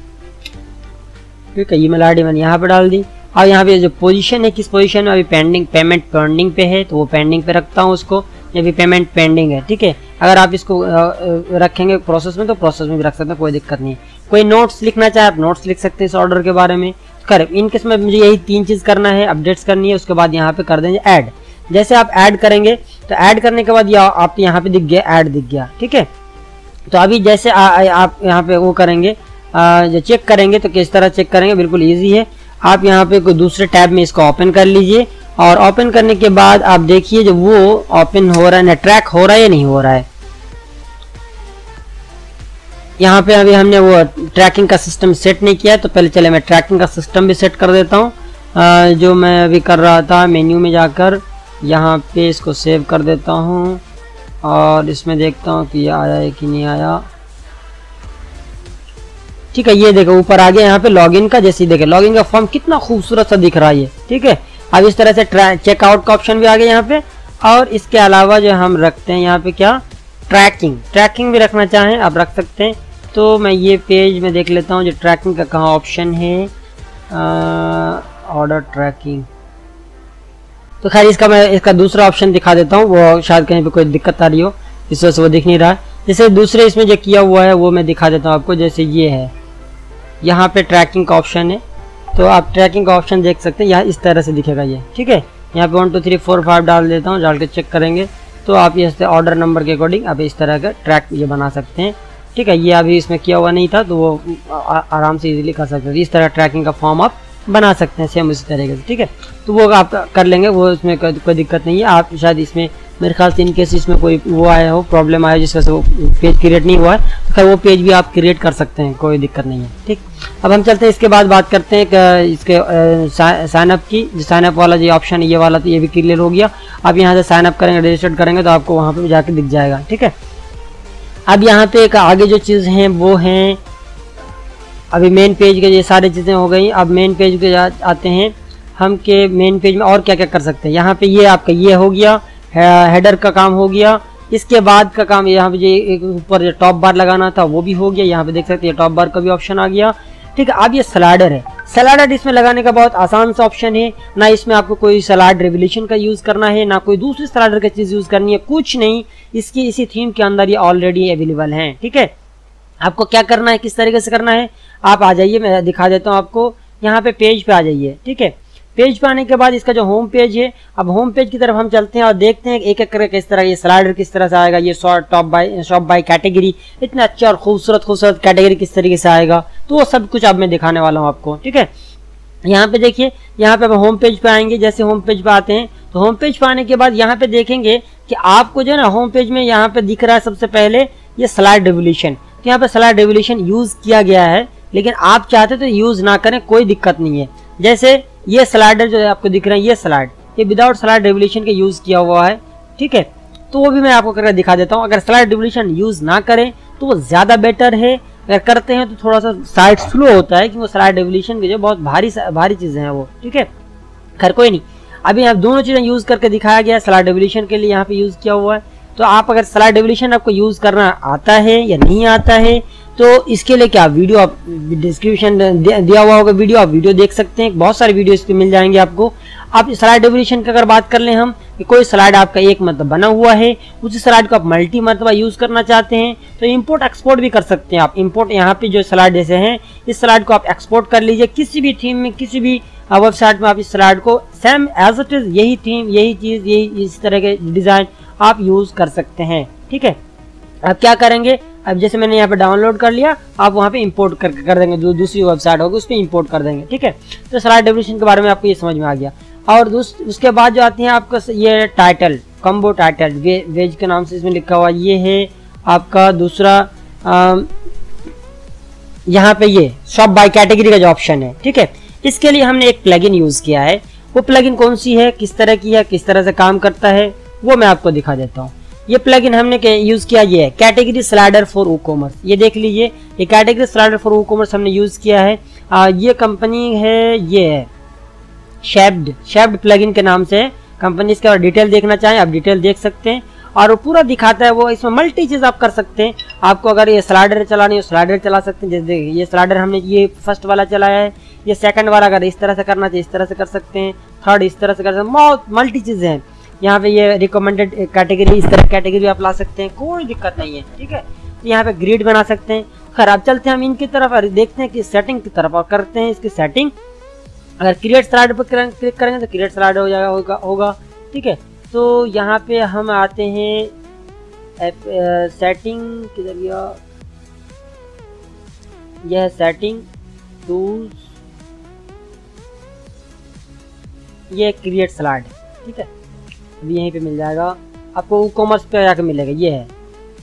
ठीक है, ईमेल आईडी मैंने यहाँ पे डाल दी। और यहाँ पे जो पोजीशन है, किस पोजीशन में, अभी पेमेंट पेंडिंग पे है तो वो पेंडिंग पे रखता हूँ उसको, या भी पेमेंट पेंडिंग है। ठीक है, अगर आप इसको रखेंगे प्रोसेस में तो प्रोसेस में भी रख सकते हैं, कोई दिक्कत नहीं है। कोई नोट्स लिखना चाहे आप नोट्स लिख सकते हैं इस ऑर्डर के बारे में। करेक्ट, इनकेस में मुझे यही 3 चीज़ करना है, अपडेट्स करनी है, उसके बाद यहाँ पे कर देंगे ऐड। जैसे आप ऐड करेंगे तो ऐड करने के बाद आप यहाँ पे दिख गया, ऐड दिख गया। ठीक है, तो अभी जैसे आप यहाँ पे वो करेंगे, जो चेक करेंगे तो किस तरह चेक करेंगे, बिल्कुल ईजी है। आप यहाँ पे कोई दूसरे टैब में इसको ओपन कर लीजिए और ओपन करने के बाद आप देखिए जब वो ओपन हो रहा है ना, ट्रैक हो रहा है या नहीं हो रहा है। यहाँ पे अभी हमने वो ट्रैकिंग का सिस्टम सेट नहीं किया है, तो पहले चले मैं ट्रैकिंग का सिस्टम भी सेट कर देता हूँ। जो मैं अभी कर रहा था, मेन्यू में जाकर यहाँ पे इसको सेव कर देता हूँ और इसमें देखता हूँ कि ये आया है कि नहीं आया। ठीक है, ये देखो ऊपर आ गया यहाँ पे लॉगिन का। जैसे देखे लॉगिन का फॉर्म कितना खूबसूरत सा दिख रहा है ये। ठीक है, अब इस तरह से चेकआउट का ऑप्शन भी आ गया यहाँ पे। और इसके अलावा जो हम रखते हैं यहाँ पे क्या, ट्रैकिंग भी रखना चाहें आप रख सकते हैं। तो मैं ये पेज में देख लेता हूँ जो ट्रैकिंग का कहाँ ऑप्शन है, ऑर्डर ट्रैकिंग। तो खैर इसका दूसरा ऑप्शन दिखा देता हूँ, वो शायद कहीं पे कोई दिक्कत आ रही हो इस वजह से वो दिख नहीं रहा है। जैसे दूसरे इसमें जो किया हुआ है वो मैं दिखा देता हूँ आपको। जैसे ये है, यहाँ पे ट्रैकिंग का ऑप्शन है, तो आप ट्रैकिंग का ऑप्शन देख सकते हैं, यहाँ इस तरह से दिखेगा ये। ठीक है, यहाँ पे 1 2 3 4 5 डाल देता हूँ, डाल के चेक करेंगे तो आप ये ऑर्डर नंबर के अकॉर्डिंग आप इस तरह का ट्रैक ये बना सकते हैं। ठीक है, ये अभी इसमें किया हुआ नहीं था तो वो आराम से इजीली कर सकते हैं। इस तरह ट्रैकिंग का फॉर्म आप बना सकते हैं सेम उसी तरीके से। ठीक है, तो वो आप कर लेंगे, वो इसमें कोई दिक्कत नहीं है। आप शायद इसमें मेरे ख्याल से इनकेस इसमें कोई वो आया हो, प्रॉब्लम आया जिस वजह से वो पेज क्रिएट नहीं हुआ है, तो खैर वो पेज भी आप क्रिएट कर सकते हैं, कोई दिक्कत नहीं है। ठीक, अब हम चलते हैं इसके बाद बात करते हैं कि इसके साइनअप की। जो साइनअप वाला जो ऑप्शन है ये वाला, तो ये भी क्लियर हो गया। अब यहाँ से साइनअप करेंगे, रजिस्टर्ड करेंगे तो आपको वहाँ पर जाके दिख जाएगा। ठीक है, अब यहाँ पे एक आगे जो चीज़ हैं वो हैं, अभी मेन पेज के ये सारी चीज़ें हो गई। अब मेन पेज पे आते हैं हम के मेन पेज में और क्या क्या कर सकते हैं। यहाँ पे ये आपका ये हो गया, हेडर का काम हो गया। इसके बाद का काम यहाँ पे जो एक ऊपर टॉप बार लगाना था वो भी हो गया। यहाँ पे देख सकते हैं टॉप बार का भी ऑप्शन आ गया। ठीक है। अब ये स्लाइडर है, स्लाइडर इसमें लगाने का बहुत आसान सा ऑप्शन है, ना इसमें आपको कोई स्लाइड रेवोल्यूशन का यूज करना है, ना कोई दूसरी स्लाइडर का चीज यूज करनी है, कुछ नहीं, इसकी इसी थीम के अंदर ये ऑलरेडी अवेलेबल है। ठीक है, आपको क्या करना है, किस तरीके से करना है, आप आ जाइए, मैं दिखा देता हूँ आपको। यहाँ पे पेज पे आ जाइए। ठीक है, पेज पे आने के बाद इसका जो होम पेज है, अब होम पेज की तरफ हम चलते हैं और देखते हैं एक एक करके किस तरह ये स्लाइडर किस तरह से आएगा। ये शॉप बाय कैटेगरी, इतना अच्छा और खूबसूरत कैटेगरी किस तरीके से आएगा, तो वो सब कुछ अब मैं दिखाने वाला हूँ आपको। ठीक है, यहाँ पे देखिए, यहाँ पे हम होम पेज पे आएंगे। जैसे होम पेज पे आते हैं तो होम पेज पे आने के बाद यहाँ पे देखेंगे कि आपको जो है ना होम पेज में यहाँ पे दिख रहा है सबसे पहले ये स्लाइड रेवोल्यूशन। तो यहाँ पे स्लाइड रेवोल्यूशन यूज किया गया है, लेकिन आप चाहते तो यूज ना करें, कोई दिक्कत नहीं है। जैसे ये स्लाइडर जो आपको दिख रहा है, ये स्लाइड, ये विदाउट स्लाइड रेवोल्यूशन के यूज किया हुआ है। ठीक है, तो वो भी मैं आपको करके दिखा देता हूँ। अगर स्लाइड रेवोल्यूशन यूज ना करें तो वो ज्यादा बेटर है, अगर करते हैं तो थोड़ा सा साइड स्लो होता है, क्योंकि स्लाइड रेवोल्यूशन की जो बहुत भारी चीजें हैं वो। ठीक है, खैर कोई नहीं, अभी आप दोनों चीजें यूज करके दिखाया गया है। स्लाइड रेवोल्यूशन के लिए यहाँ पे यूज किया हुआ है, तो आप अगर स्लाइड रेवोल्यूशन आपको यूज करना आता है या नहीं आता है, तो इसके लिए क्या वीडियो आप डिस्क्रिप्शन दिया हुआ होगा, वीडियो आप वीडियो देख सकते हैं, बहुत सारे वीडियो इस पे मिल जाएंगे आपको। आप स्लाइड रेवोल्यूशन की अगर बात कर लें हम, कि कोई स्लाइड आपका एक मतलब बना हुआ है, उस स्लाइड को आप मल्टी मरतबा यूज करना चाहते हैं, तो इंपोर्ट एक्सपोर्ट भी कर सकते हैं आप। इंपोर्ट यहाँ पे जो स्लाइड जैसे हैं, इस स्लाइड को आप एक्सपोर्ट कर लीजिए किसी भी थीम में, किसी भी वेबसाइट में आप इस स्लाइड को सेम एज इट इज, यही थीम, यही चीज, यही इस तरह के डिजाइन आप यूज कर सकते हैं। ठीक है, अब क्या करेंगे, अब जैसे मैंने यहाँ पे डाउनलोड कर लिया, आप वहाँ पे इंपोर्ट कर देंगे, दूसरी वेबसाइट होगी उस पर इंपोर्ट कर देंगे। ठीक है, तो स्लाइड रेवोल्यूशन के बारे में आपको ये समझ में आ गया। और उसके बाद जो आती है आपका ये टाइटल, कॉम्बो टाइटल, वेज के नाम से इसमें लिखा हुआ, ये है आपका दूसरा। यहाँ पे ये शॉप बाय कैटेगरी का जो ऑप्शन है, ठीक है, इसके लिए हमने एक प्लगइन यूज किया है। वो प्लगइन कौन सी है, किस तरह की है, किस तरह से काम करता है, वो मैं आपको दिखा देता हूँ। ये प्लगइन हमने यूज किया, ये है कैटेगरी स्लाइडर फॉर WooCommerce। ये देख लीजिए, ये कैटेगरी स्लाइडर फॉर WooCommerce हमने यूज किया है। ये कंपनी है, ये है शेप्ड प्लगइन के नाम से कंपनी। इसके और डिटेल देखना चाहें आप डिटेल देख सकते हैं, और वो पूरा दिखाता है। वो इसमें मल्टी चीज आप कर सकते हैं। आपको अगर ये स्लाइडर चलानी है, स्लाइडर चला सकते हैं। जैसे ये स्लाइडर हमने ये फर्स्ट वाला चलाया है, ये सेकंड वाला अगर इस तरह से करना चाहिए इस तरह से कर सकते हैं, थर्ड इस तरह से कर सकते हैं, बहुत मल्टी चीजें हैं। यहाँ पे ये रिकमेंडेड कैटेगरी, इस तरह कैटेगरी आप ला सकते हैं, कोई दिक्कत नहीं है। ठीक है, तो यहाँ पे ग्रिड बना सकते हैं। खराब चलते हैं हम इनकी तरफ और देखते हैं कि सेटिंग की तरफ, और करते हैं इसकी सेटिंग। अगर क्रिएट स्लाइड पर क्लिक करेंगे तो क्रिएट स्लाइड हो जाएगा होगा। ठीक है, तो यहाँ पे हम आते हैं सेटिंग किधर गया, यह सेटिंग टूल्स, ये क्रिएट स्लाइड। ठीक है, अभी यहीं पे मिल जाएगा आपको, WooCommerce पे जाकर मिलेगा। ये है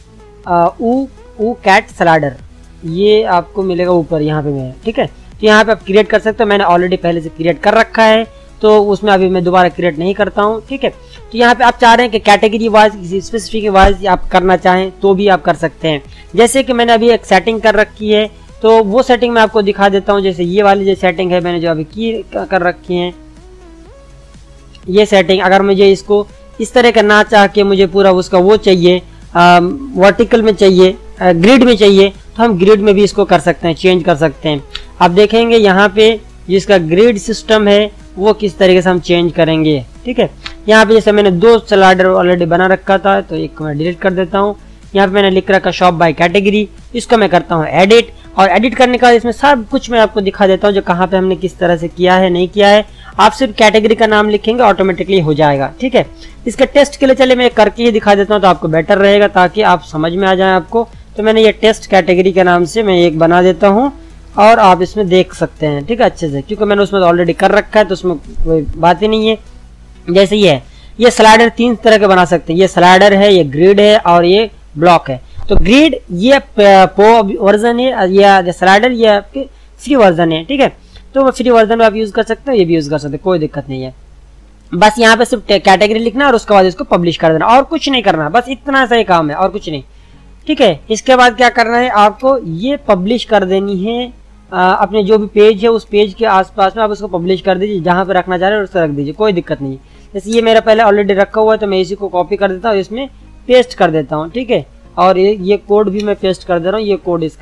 कैट स्लाइडर, ये आपको मिलेगा ऊपर यहाँ पे में। ठीक है, तो यहाँ पे आप क्रिएट कर सकते हो। मैंने ऑलरेडी पहले से क्रिएट कर रखा है, तो उसमें अभी मैं दोबारा क्रिएट नहीं करता हूँ। ठीक है, तो यहाँ पे आप चाह रहे हैं कि कैटेगरी वाइज, किसी स्पेसिफिक वाइज आप करना चाहें तो भी आप कर सकते हैं। जैसे कि मैंने अभी एक सेटिंग कर रखी है, तो वो सेटिंग मैं आपको दिखा देता हूँ। जैसे ये वाली जो सेटिंग है मैंने जो अभी की कर रखी है, ये सेटिंग अगर मुझे इसको इस तरह का ना चाह के मुझे पूरा उसका वो चाहिए, वर्टिकल में चाहिए, ग्रिड में चाहिए, तो हम ग्रिड में भी इसको कर सकते हैं, चेंज कर सकते हैं। आप देखेंगे यहाँ पे जिसका ग्रिड सिस्टम है वो किस तरीके से हम चेंज करेंगे। ठीक है, यहाँ पे जैसे मैंने 2 स्लाइडर ऑलरेडी बना रखा था, तो एक मैं डिलीट कर देता हूँ। यहाँ पे मैंने लिख रखा शॉप बाय कैटेगरी, इसको मैं करता हूँ एडिट, और एडिट करने के बाद इसमें सब कुछ मैं आपको दिखा देता हूँ जो कहाँ पे हमने किस तरह से किया है, नहीं किया है। आप सिर्फ कैटेगरी का नाम लिखेंगे, ऑटोमेटिकली हो जाएगा। ठीक है, इसके टेस्ट के लिए चले मैं करके ही दिखा देता हूँ, तो आपको बेटर रहेगा, ताकि आप समझ में आ जाए आपको। तो मैंने ये टेस्ट कैटेगरी के नाम से मैं एक बना देता हूँ, और आप इसमें देख सकते हैं। ठीक है, अच्छे से, क्योंकि मैंने उसमें ऑलरेडी कर रखा है, तो उसमें कोई बात ही नहीं है। जैसे ये स्लाइडर 3 तरह के बना सकते हैं। ये स्लाइडर है, ये ग्रिड है, और ये ब्लॉक है। तो ग्रिड ये प्रो वर्जन है, या स्लाइडर ये आपके फ्री वर्जन है। ठीक है, तो फ्री वर्जन में आप यूज कर सकते हो, ये भी यूज कर सकते हैं, कोई दिक्कत नहीं है। बस यहाँ पे सिर्फ कैटेगरी लिखना और उसके बाद इसको पब्लिश कर देना, और कुछ नहीं करना, बस इतना सा ही काम है और कुछ नहीं। ठीक है, इसके बाद क्या करना है, आपको ये पब्लिश कर देनी है। अपने जो भी पेज है उस पेज के आसपास में आप उसको पब्लिश कर दीजिए, जहां पे रखना चाह रहे हैं उसको रख दीजिए, कोई दिक्कत नहीं। जैसे ये मेरा पहले ऑलरेडी रखा हुआ है, तो मैं इसी को कॉपी कर देता हूँ, इसमें पेस्ट कर देता हूँ। ठीक है, और ये कोड भी मैं पेस्ट कर दे रहा हूँ, ये कोड इसका है।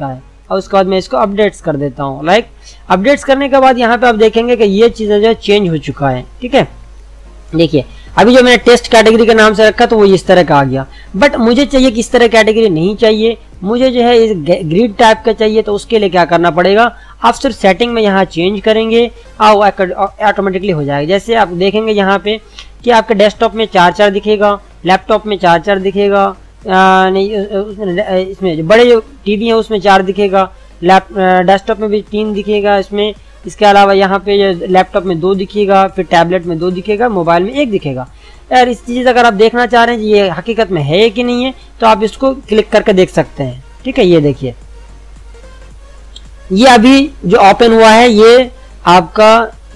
और उसके बाद मैं इसको अपडेट्स कर देता हूँ। लाइक अपडेट्स करने के बाद यहाँ पे आप देखेंगे कि ये चीज़ें जो है चेंज हो चुका है। ठीक है, देखिए अभी जो मैंने टेस्ट कैटेगरी के नाम से रखा तो वो इस तरह का आ गया, बट मुझे चाहिए कि इस तरह कैटेगरी नहीं चाहिए, मुझे जो है इस ग्रिड टाइप का चाहिए। तो उसके लिए क्या करना पड़ेगा, आप सिर्फ सेटिंग में यहाँ चेंज करेंगे और ऑटोमेटिकली हो जाएगा। जैसे आप देखेंगे यहाँ पे कि आपके डेस्कटॉप में 4-4 दिखेगा, लैपटॉप में 4-4 दिखेगा, नहीं इसमें जो बड़े जो टीवी है उसमें 4 दिखेगा, डेस्कटॉप में भी 3 दिखेगा इसमें। इसके अलावा यहाँ पे लैपटॉप में 2 दिखेगा, फिर टैबलेट में 2 दिखेगा, मोबाइल में 1 दिखेगा। यार इस चीज़ अगर आप देखना चाह रहे हैं कि ये हकीकत में है कि नहीं है तो आप इसको क्लिक करके देख सकते हैं। ठीक है, ये देखिए ये अभी जो ओपन हुआ है ये आपका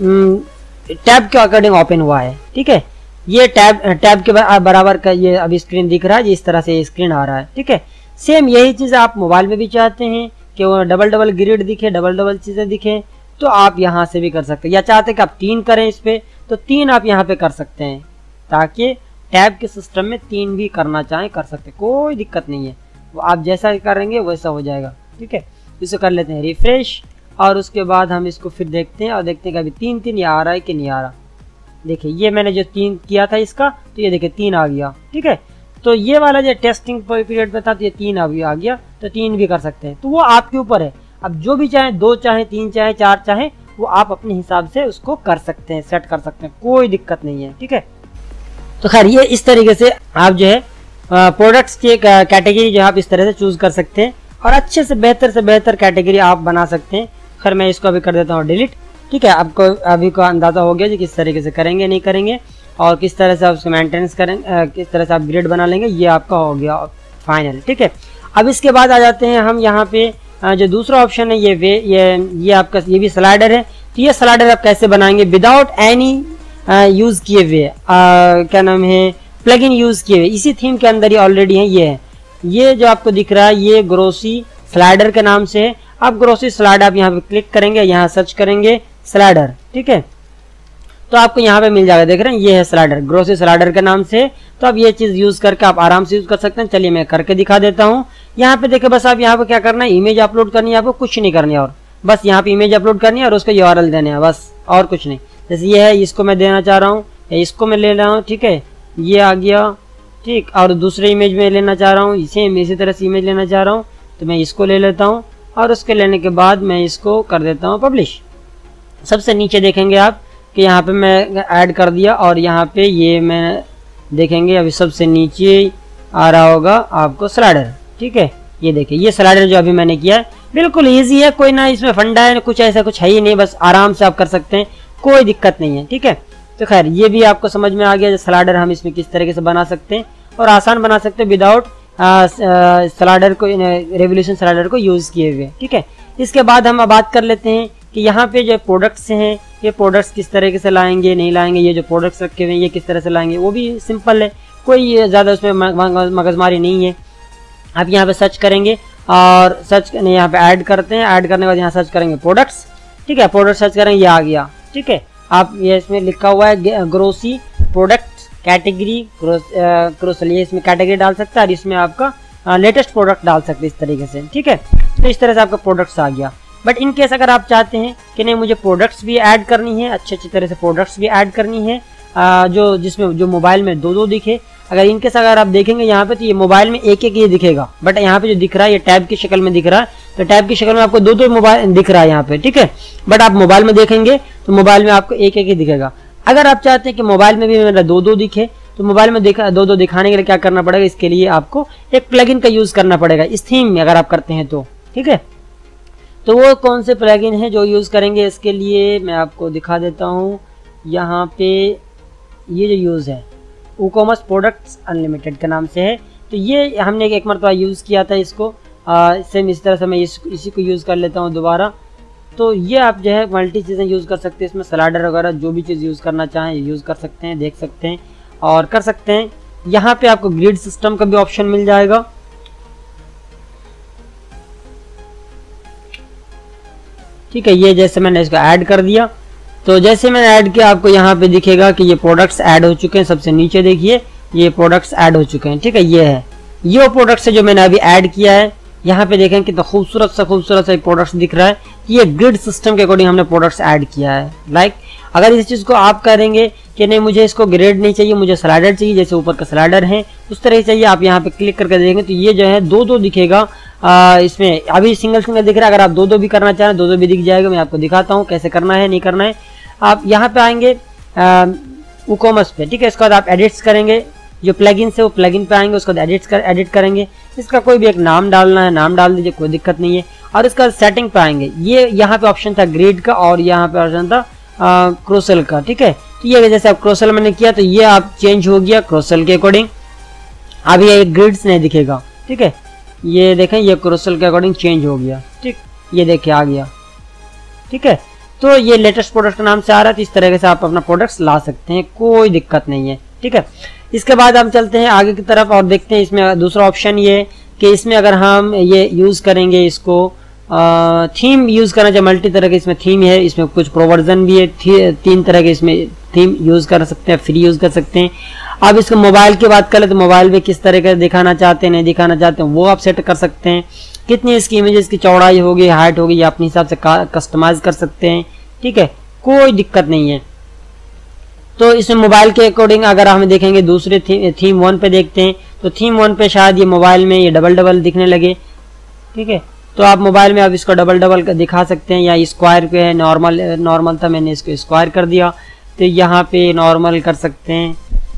टैब के अकॉर्डिंग ओपन हुआ है। ठीक है, ये टैब के बराबर का ये अभी स्क्रीन दिख रहा है, इस तरह से स्क्रीन आ रहा है। ठीक है, सेम यही चीज़ आप मोबाइल में भी चाहते हैं कि वो डबल ग्रिड दिखे, डबल चीज़ें दिखें, तो आप यहाँ से भी कर सकते हैं। या चाहते हैं कि आप 3 करें इस पे तो 3 आप यहाँ पे कर सकते हैं, ताकि टैब के सिस्टम में 3 भी करना चाहें कर सकते हैं, कोई दिक्कत नहीं है। वो आप जैसा करेंगे वैसा हो जाएगा। ठीक है, इसे कर लेते हैं रिफ्रेश और उसके बाद हम इसको फिर देखते हैं और देखते हैं कि अभी 3 ये आ रहा है कि नहीं आ रहा। देखिए ये मैंने जो 3 किया था इसका, तो ये देखिए 3 आ गया। ठीक है, तो ये वाला जो टेस्टिंग पीरियड में था तो ये 3 अभी आ गया, तो 3 भी कर सकते हैं। तो वो आपके ऊपर है, अब जो भी चाहे 2 चाहे 3 चाहे 4 चाहे वो आप अपने हिसाब से उसको कर सकते हैं, सेट कर सकते हैं, कोई दिक्कत नहीं है। ठीक है, तो खैर ये इस तरीके से आप जो है प्रोडक्ट्स की कैटेगरी जो आप इस तरह से चूज कर सकते हैं और अच्छे से बेहतर कैटेगरी आप बना सकते हैं। खैर मैं इसको अभी कर देता हूँ डिलीट। ठीक है, आपको अभी को अंदाजा हो गया कि किस तरीके से करेंगे नहीं करेंगे और किस तरह से आप उसको मेंटेनेंस करेंगे, किस तरह से आप ग्रिड बना लेंगे, ये आपका हो गया फाइनल। ठीक है, अब इसके बाद आ जाते हैं हम यहाँ पे जो दूसरा ऑप्शन है ये आपका ये भी स्लाइडर है। तो ये स्लाइडर आप कैसे बनाएंगे विदाउट एनी यूज किए हुए, क्या नाम है, प्लगइन यूज किए हुए, इसी थीम के अंदर ही ऑलरेडी है। ये जो आपको दिख रहा है ये ग्रोसी स्लाइडर के नाम से है। आप ग्रोसी स्लाइडर आप यहाँ पे क्लिक करेंगे, यहाँ सर्च करेंगे स्लाइडर। ठीक है, तो आपको यहाँ पे मिल जाएगा, देख रहे हैं ये है स्लाइडर, ग्रोसी स्लाइडर के नाम से। तो आप ये चीज यूज करके आप आराम से यूज कर सकते हैं। चलिए मैं करके दिखा देता हूँ। यहाँ पे देखिए बस आप यहाँ पे क्या करना है, इमेज अपलोड करनी है, आपको कुछ नहीं करनी है और बस यहाँ पे इमेज अपलोड करनी है और उसको URL देने हैं, बस और कुछ नहीं। जैसे ये है, इसको मैं देना चाह रहा हूँ या इसको मैं ले रहा हूँ। ठीक है, ये आ गया। ठीक, और दूसरे इमेज में लेना चाह रहा हूँ, सेम इसी तरह से इमेज लेना चाह रहा हूँ तो मैं इसको ले लेता हूँ और उसके लेने के बाद मैं इसको कर देता हूँ पब्लिश। सबसे नीचे देखेंगे आप कि यहाँ पे मैं ऐड कर दिया और यहाँ पे ये मैं देखेंगे अभी सबसे नीचे आ रहा होगा आपको स्लाइडर। ठीक है, ये देखिए ये स्लाइडर जो अभी मैंने किया है बिल्कुल इजी है, कोई ना इसमें फंडा है, कुछ ऐसा कुछ है ही नहीं, बस आराम से आप कर सकते हैं, कोई दिक्कत नहीं है। ठीक है, तो खैर ये भी आपको समझ में आ गया स्लाइडर हम इसमें किस तरीके से बना सकते हैं और आसान बना सकते हैं विदाउट स्लाइडर को, रेवोल्यूशन स्लाइडर को यूज किए हुए। ठीक है, इसके बाद हम बात कर लेते हैं कि यहाँ पे जो प्रोडक्ट्स हैं ये प्रोडक्ट्स किस तरीके से लाएंगे नहीं लाएंगे, ये जो प्रोडक्ट्स रखे हुए हैं ये किस तरह से लाएंगे, वो भी सिंपल है, कोई ज़्यादा उसमें मगजमारी नहीं है। आप यहाँ पे सर्च करेंगे और सर्च यहाँ पे ऐड करते हैं, ऐड करने के बाद यहाँ सर्च करेंगे प्रोडक्ट्स। ठीक है, प्रोडक्ट सर्च करेंगे, ये आ गया। ठीक है, आप ये इसमें लिखा हुआ है ग्रोसी प्रोडक्ट कैटेगरी ग्रोसरी, इसमें कैटेगरी डाल सकते हैं और इसमें आपका लेटेस्ट प्रोडक्ट डाल सकते हैं इस तरीके से। ठीक है, तो इस तरह से आपका प्रोडक्ट्स आ गया। बट इन केस अगर आप चाहते हैं कि नहीं मुझे प्रोडक्ट्स भी ऐड करनी है, अच्छी तरह से प्रोडक्ट्स भी ऐड करनी है जो जिसमें जो मोबाइल में 2-2 दिखे, अगर इनकेस अगर आप देखेंगे यहाँ पे तो ये मोबाइल में एक ये दिखेगा, बट यहाँ पे जो दिख रहा है ये टैब की शक्ल में दिख रहा है, तो टैब की शक्ल में आपको 2-2 मोबाइल दिख रहा है यहाँ पे। ठीक है, बट आप मोबाइल में देखेंगे तो मोबाइल में आपको एक ही दिखेगा। अगर आप चाहते हैं कि मोबाइल में भी मेरा 2-2 दिखे तो मोबाइल में 2-2 दिखाने के लिए क्या करना पड़ेगा, इसके लिए आपको एक प्लगइन का यूज करना पड़ेगा इस थीम में अगर आप करते हैं तो। ठीक है, तो वो कौन से प्लगइन है जो यूज करेंगे इसके लिए मैं आपको दिखा देता हूँ। यहाँ पे ये जो यूज है WooCommerce प्रोडक्ट्स अनलिमिटेड के नाम से है, तो ये हमने एक मरतबा यूज़ किया था इसको, सेम इस तरह से मैं इसी को यूज़ कर लेता हूँ दोबारा। तो ये आप जो है मल्टी चीज़ें यूज़ कर सकते हैं, इसमें स्लाइडर वगैरह जो भी चीज़ यूज़ करना चाहें यूज़ कर सकते हैं, देख सकते हैं और कर सकते हैं। यहाँ पे आपको ग्रिड सिस्टम का भी ऑप्शन मिल जाएगा। ठीक है, ये जैसे मैंने इसको ऐड कर दिया, तो जैसे मैंने ऐड किया आपको यहाँ पे दिखेगा कि ये प्रोडक्ट्स ऐड हो चुके हैं। सबसे नीचे देखिए ये प्रोडक्ट्स ऐड हो चुके हैं। ठीक है, ये है ये वो प्रोडक्ट्स है जो मैंने अभी ऐड किया है यहाँ पे देखें कितना खूबसूरत सा प्रोडक्ट्स दिख रहा है। ये ग्रिड सिस्टम के अकॉर्डिंग हमने प्रोडक्ट्स ऐड किया है। लाइक अगर इस चीज़ को आप करेंगे कि नहीं मुझे इसको ग्रेड नहीं चाहिए, मुझे स्लाइडर चाहिए, जैसे ऊपर का स्लाइडर है उस तरह से चाहिए, आप यहाँ पे क्लिक करके देखेंगे तो ये जो है दो दिखेगा। इसमें अभी सिंगल दिख रहा है, अगर आप दो भी करना चाहें दो भी दिख जाएगा। मैं आपको दिखाता हूँ कैसे करना है नहीं करना है। आप यहाँ पे आएंगे WooCommerce पे, ठीक है। इसके बाद आप एडिट्स करेंगे, जो प्लगइन से वो प्लगइन पे आएंगे, उसके बाद एडिट करेंगे। इसका कोई भी एक नाम डालना है, नाम डाल दीजिए, कोई दिक्कत नहीं है। और इसका सेटिंग पे आएंगे, ये यहाँ पे ऑप्शन था ग्रिड का और यहाँ पे ऑप्शन था क्रोसेल का, ठीक है। तो ये जैसे आप क्रोसेल मैंने किया तो ये आप चेंज हो गया क्रोसेल के अकॉर्डिंग। अब ये ग्रिड्स नहीं दिखेगा, ठीक है। ये देखें ये क्रोसेल के अकॉर्डिंग चेंज हो गया, ठीक। ये देखिए आ गया, ठीक है। तो ये लेटेस्ट प्रोडक्ट के नाम से आ रहा है। तो इस तरह से आप अपना प्रोडक्ट्स ला सकते हैं, कोई दिक्कत नहीं है, ठीक है। इसके बाद हम चलते हैं आगे की तरफ और देखते हैं इसमें दूसरा ऑप्शन ये कि इसमें अगर हम ये यूज़ करेंगे इसको थीम यूज़ करना चाहिए। मल्टी तरह के इसमें थीम है, इसमें कुछ प्रोवर्जन भी है, 3 तरह के इसमें थीम यूज़ कर सकते हैं, फ्री यूज़ कर सकते हैं। अब इसको मोबाइल की बात करें तो मोबाइल में किस तरह का दिखाना चाहते हैं नहीं दिखाना चाहते हैं वो आप सेट कर सकते हैं। कितनी इसकी इमेजेस की चौड़ाई होगी, हाइट होगी, ये अपने हिसाब से कस्टमाइज कर सकते हैं, ठीक है। कोई दिक्कत नहीं है। तो इसमें मोबाइल के अकॉर्डिंग अगर हम देखेंगे दूसरे थीम 1 पे देखते हैं तो थीम 1 पे शायद ये मोबाइल में ये डबल दिखने लगे, ठीक है। तो आप मोबाइल में आप इसको डबल दिखा सकते हैं, या स्क्वायर पे है, नॉर्मल था, मैंने इसको स्क्वायर कर दिया तो यहाँ पे नॉर्मल कर सकते हैं।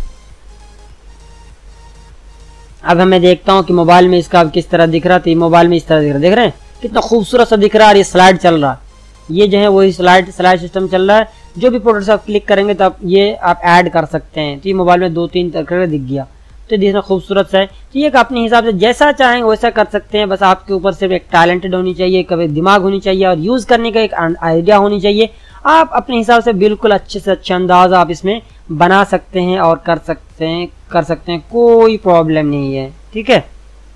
अब हमें देखता हूँ कि मोबाइल में इसका अब किस तरह दिख रहा, तो ये मोबाइल में इस तरह दिख रहा, देख रहे हैं कितना खूबसूरत सा दिख रहा है। और ये स्लाइड चल रहा है, ये जो है वही स्लाइड सिस्टम चल रहा है। जो भी प्रोडक्ट्स आप क्लिक करेंगे तो आप ये आप ऐड कर सकते हैं। तो ये मोबाइल में 2-3 तरह दिख गया, तो देखना खूबसूरत सा है। तो ये अपने हिसाब से जैसा चाहेंगे वैसा कर सकते हैं। बस आपके ऊपर सिर्फ एक टैलेंटेड होनी चाहिए, कभी दिमाग होनी चाहिए और यूज़ करने का एक आइडिया होनी चाहिए। आप अपने हिसाब से बिल्कुल अच्छे से अच्छा अंदाज़ा आप इसमें बना सकते हैं और कर सकते हैं, कोई प्रॉब्लम नहीं है, ठीक है।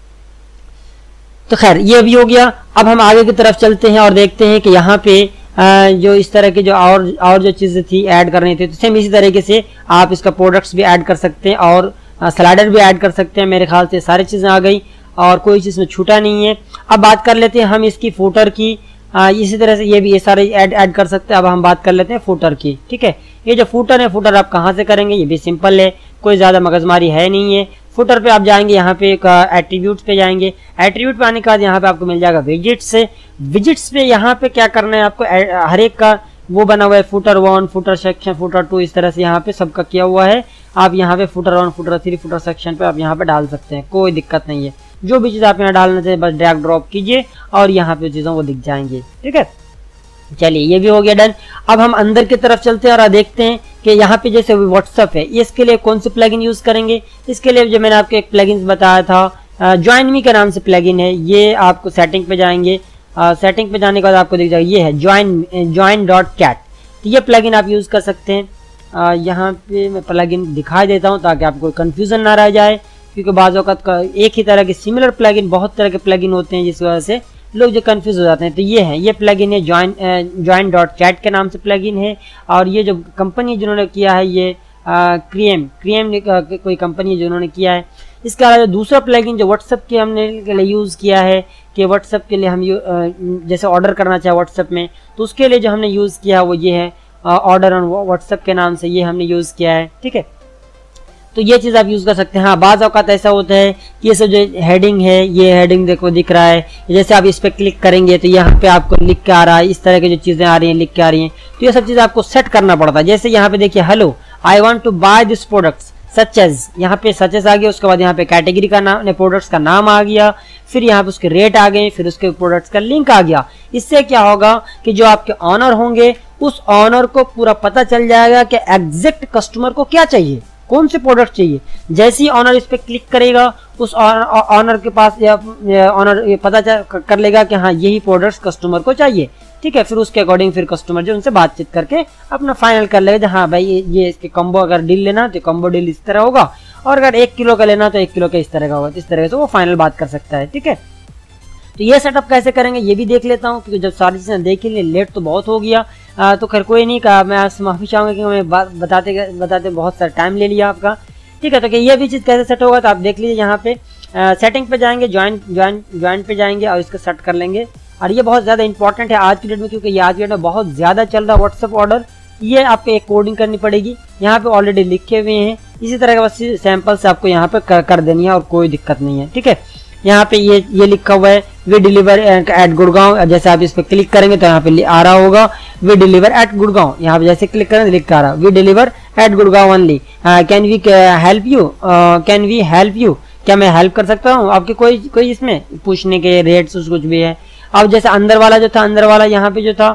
तो खैर ये भी हो गया। अब हम आगे की तरफ चलते हैं और देखते हैं कि यहाँ पे जो इस तरह की जो और जो चीज़ें थी ऐड करनी थी, तो सेम इसी तरीके से आप इसका प्रोडक्ट्स भी ऐड कर सकते हैं और स्लाइडर भी ऐड कर सकते हैं। मेरे ख्याल से सारी चीज़ें आ गई और कोई चीज़ में छूटा नहीं है। अब बात कर लेते हैं हम इसकी फुटर की। इसी तरह से ये सारे ऐड कर सकते हैं। अब हम बात कर लेते हैं फुटर की, ठीक है। ये जो फुटर है, फुटर आप कहाँ से करेंगे, ये भी सिंपल है, कोई ज़्यादा मगजमारी है नहीं है। फुटर पे आप जाएंगे, यहाँ पे एट्रीब्यूट्स पे जाएंगे। एट्रीब्यूट पे आने के बाद यहाँ पे आपको मिल जाएगा विजिट्स पे यहाँ पे क्या करना है आपको, हर एक का वो बना हुआ है, फुटर 1, फुटर सेक्शन, फुटर 2, इस तरह से यहाँ पे सबका किया हुआ है। आप यहाँ पे फुटर 1, फुटर 3, फुटर सेक्शन पे आप यहाँ पे डाल सकते हैं, कोई दिक्कत नहीं है। जो भी चीज़ आप यहाँ डालना चाहिए बस ड्रैग ड्रॉप कीजिए और यहाँ पे चीज़ों वो दिख जाएंगे, ठीक है। चलिए ये भी हो गया डन। अब हम अंदर की तरफ चलते हैं और देखते हैं कि यहाँ पे जैसे व्हाट्सअप है, इसके लिए कौन से प्लगइन यूज़ करेंगे। इसके लिए जो मैंने आपको एक प्लगइन बताया था, ज्वाइन मी के नाम से प्लगइन है। ये आपको सेटिंग पे जाएंगे, सेटिंग पे जाने के बाद आपको दिख जाएगा ये है join.cat। तो ये प्लगइन आप यूज़ कर सकते हैं। यहाँ पे मैं प्लगइन दिखा देता हूँ ताकि आपको कन्फ्यूज़न ना रह जाए, क्योंकि बाज़ औक़ात एक ही तरह के सिमिलर प्लगइन, बहुत तरह के प्लगइन होते हैं जिस वजह से लोग जो कंफ्यूज हो जाते हैं। तो ये प्लगइन है join.cat के नाम से प्लगइन है। और ये जो कंपनी जिन्होंने किया है ये क्रिएम कोई कंपनी है जिन्होंने किया है। इसके अलावा दूसरा प्लगइन जो व्हाट्सएप के हमने के लिए यूज़ किया है कि व्हाट्सएप के लिए हम जैसे ऑर्डर करना चाहे व्हाट्सएप में, तो उसके लिए जो हमने यूज़ किया वो ये है ऑर्डर ऑन व्हाट्सएप के नाम से, ये हमने यूज़ किया है, ठीक है। तो ये चीज़ आप यूज़ कर सकते हैं। हाँ, बाज़ औक़ात ऐसा होता है कि ये सब जो हेडिंग है, ये हेडिंग देखो दिख रहा है, जैसे आप इस पर क्लिक करेंगे तो यहाँ पे आपको लिख के आ रहा है, इस तरह की जो चीज़ें आ रही हैं लिख के आ रही हैं। तो ये सब चीज़ आपको सेट करना पड़ता है। जैसे यहाँ पे देखिए, hello I want to buy this products such as, यहाँ पे सच एज आ गया, उसके बाद यहाँ पे कैटेगरी का नाम, प्रोडक्ट्स का नाम आ गया, फिर यहाँ पे उसके रेट आ गए, फिर उसके प्रोडक्ट्स का लिंक आ गया। इससे क्या होगा कि जो आपके ऑनर होंगे उस ऑनर को पूरा पता चल जाएगा कि एग्जैक्ट कस्टमर को क्या चाहिए, कौन से प्रोडक्ट चाहिए। जैसे ही ऑनर इस पे क्लिक करेगा उस ऑनर के पास या ऑनर पता कर लेगा कि हाँ यही प्रोडक्ट्स कस्टमर को चाहिए, ठीक है। फिर उसके अकॉर्डिंग फिर कस्टमर जो उनसे बातचीत करके अपना फाइनल कर लेगा, हाँ भाई ये इसके कॉम्बो अगर डील लेना तो कॉम्बो डील इस तरह होगा, और अगर 1 किलो का लेना तो 1 किलो का इस तरह का होगा। इस तरह से वो फाइनल बात कर सकता है, ठीक है। तो ये सेटअप कैसे करेंगे ये भी देख लेता हूँ, क्योंकि जब सारी चीज़ें देख लिए लेट तो बहुत हो गया। तो खैर कोई नहीं, कहा मैं आपसे माफ़ी चाहूँगा कि मैं बताते बहुत सारा टाइम ले लिया आपका, ठीक है। तो कि ये भी चीज़ कैसे सेट होगा तो आप देख लीजिए यहाँ पे। सेटिंग पे जाएंगे, ज्वाइन पे जाएंगे और इसको सेट कर लेंगे। और ये बहुत ज़्यादा इंपॉर्टेंट है आज की डेट में, क्योंकि ये आज की डेट में बहुत ज़्यादा चल रहा है व्हाट्सएप ऑर्डर। ये आपको एक कोडिंग करनी पड़ेगी, यहाँ पे ऑलरेडी लिखे हुए हैं, इसी तरह के बस सैंपल से आपको यहाँ पे कर देनी है और कोई दिक्कत नहीं है। ठीक है, यहाँ पे ये लिखा हुआ है वी डिलीवर एट गुड़गांव। जैसे आप इस पर क्लिक करेंगे तो यहाँ पे आ रहा होगा वी डिलीवर एट गुड़गांव। यहाँ पे जैसे क्लिक करेंगे लिख आ रहा we deliver at Gurgaon only, can we help you, can we help you, क्या मैं हेल्प कर सकता हूँ आपके, कोई इसमें पूछने के रेट्स कुछ भी है। अब जैसे अंदर वाला जो था, अंदर वाला यहाँ पे जो था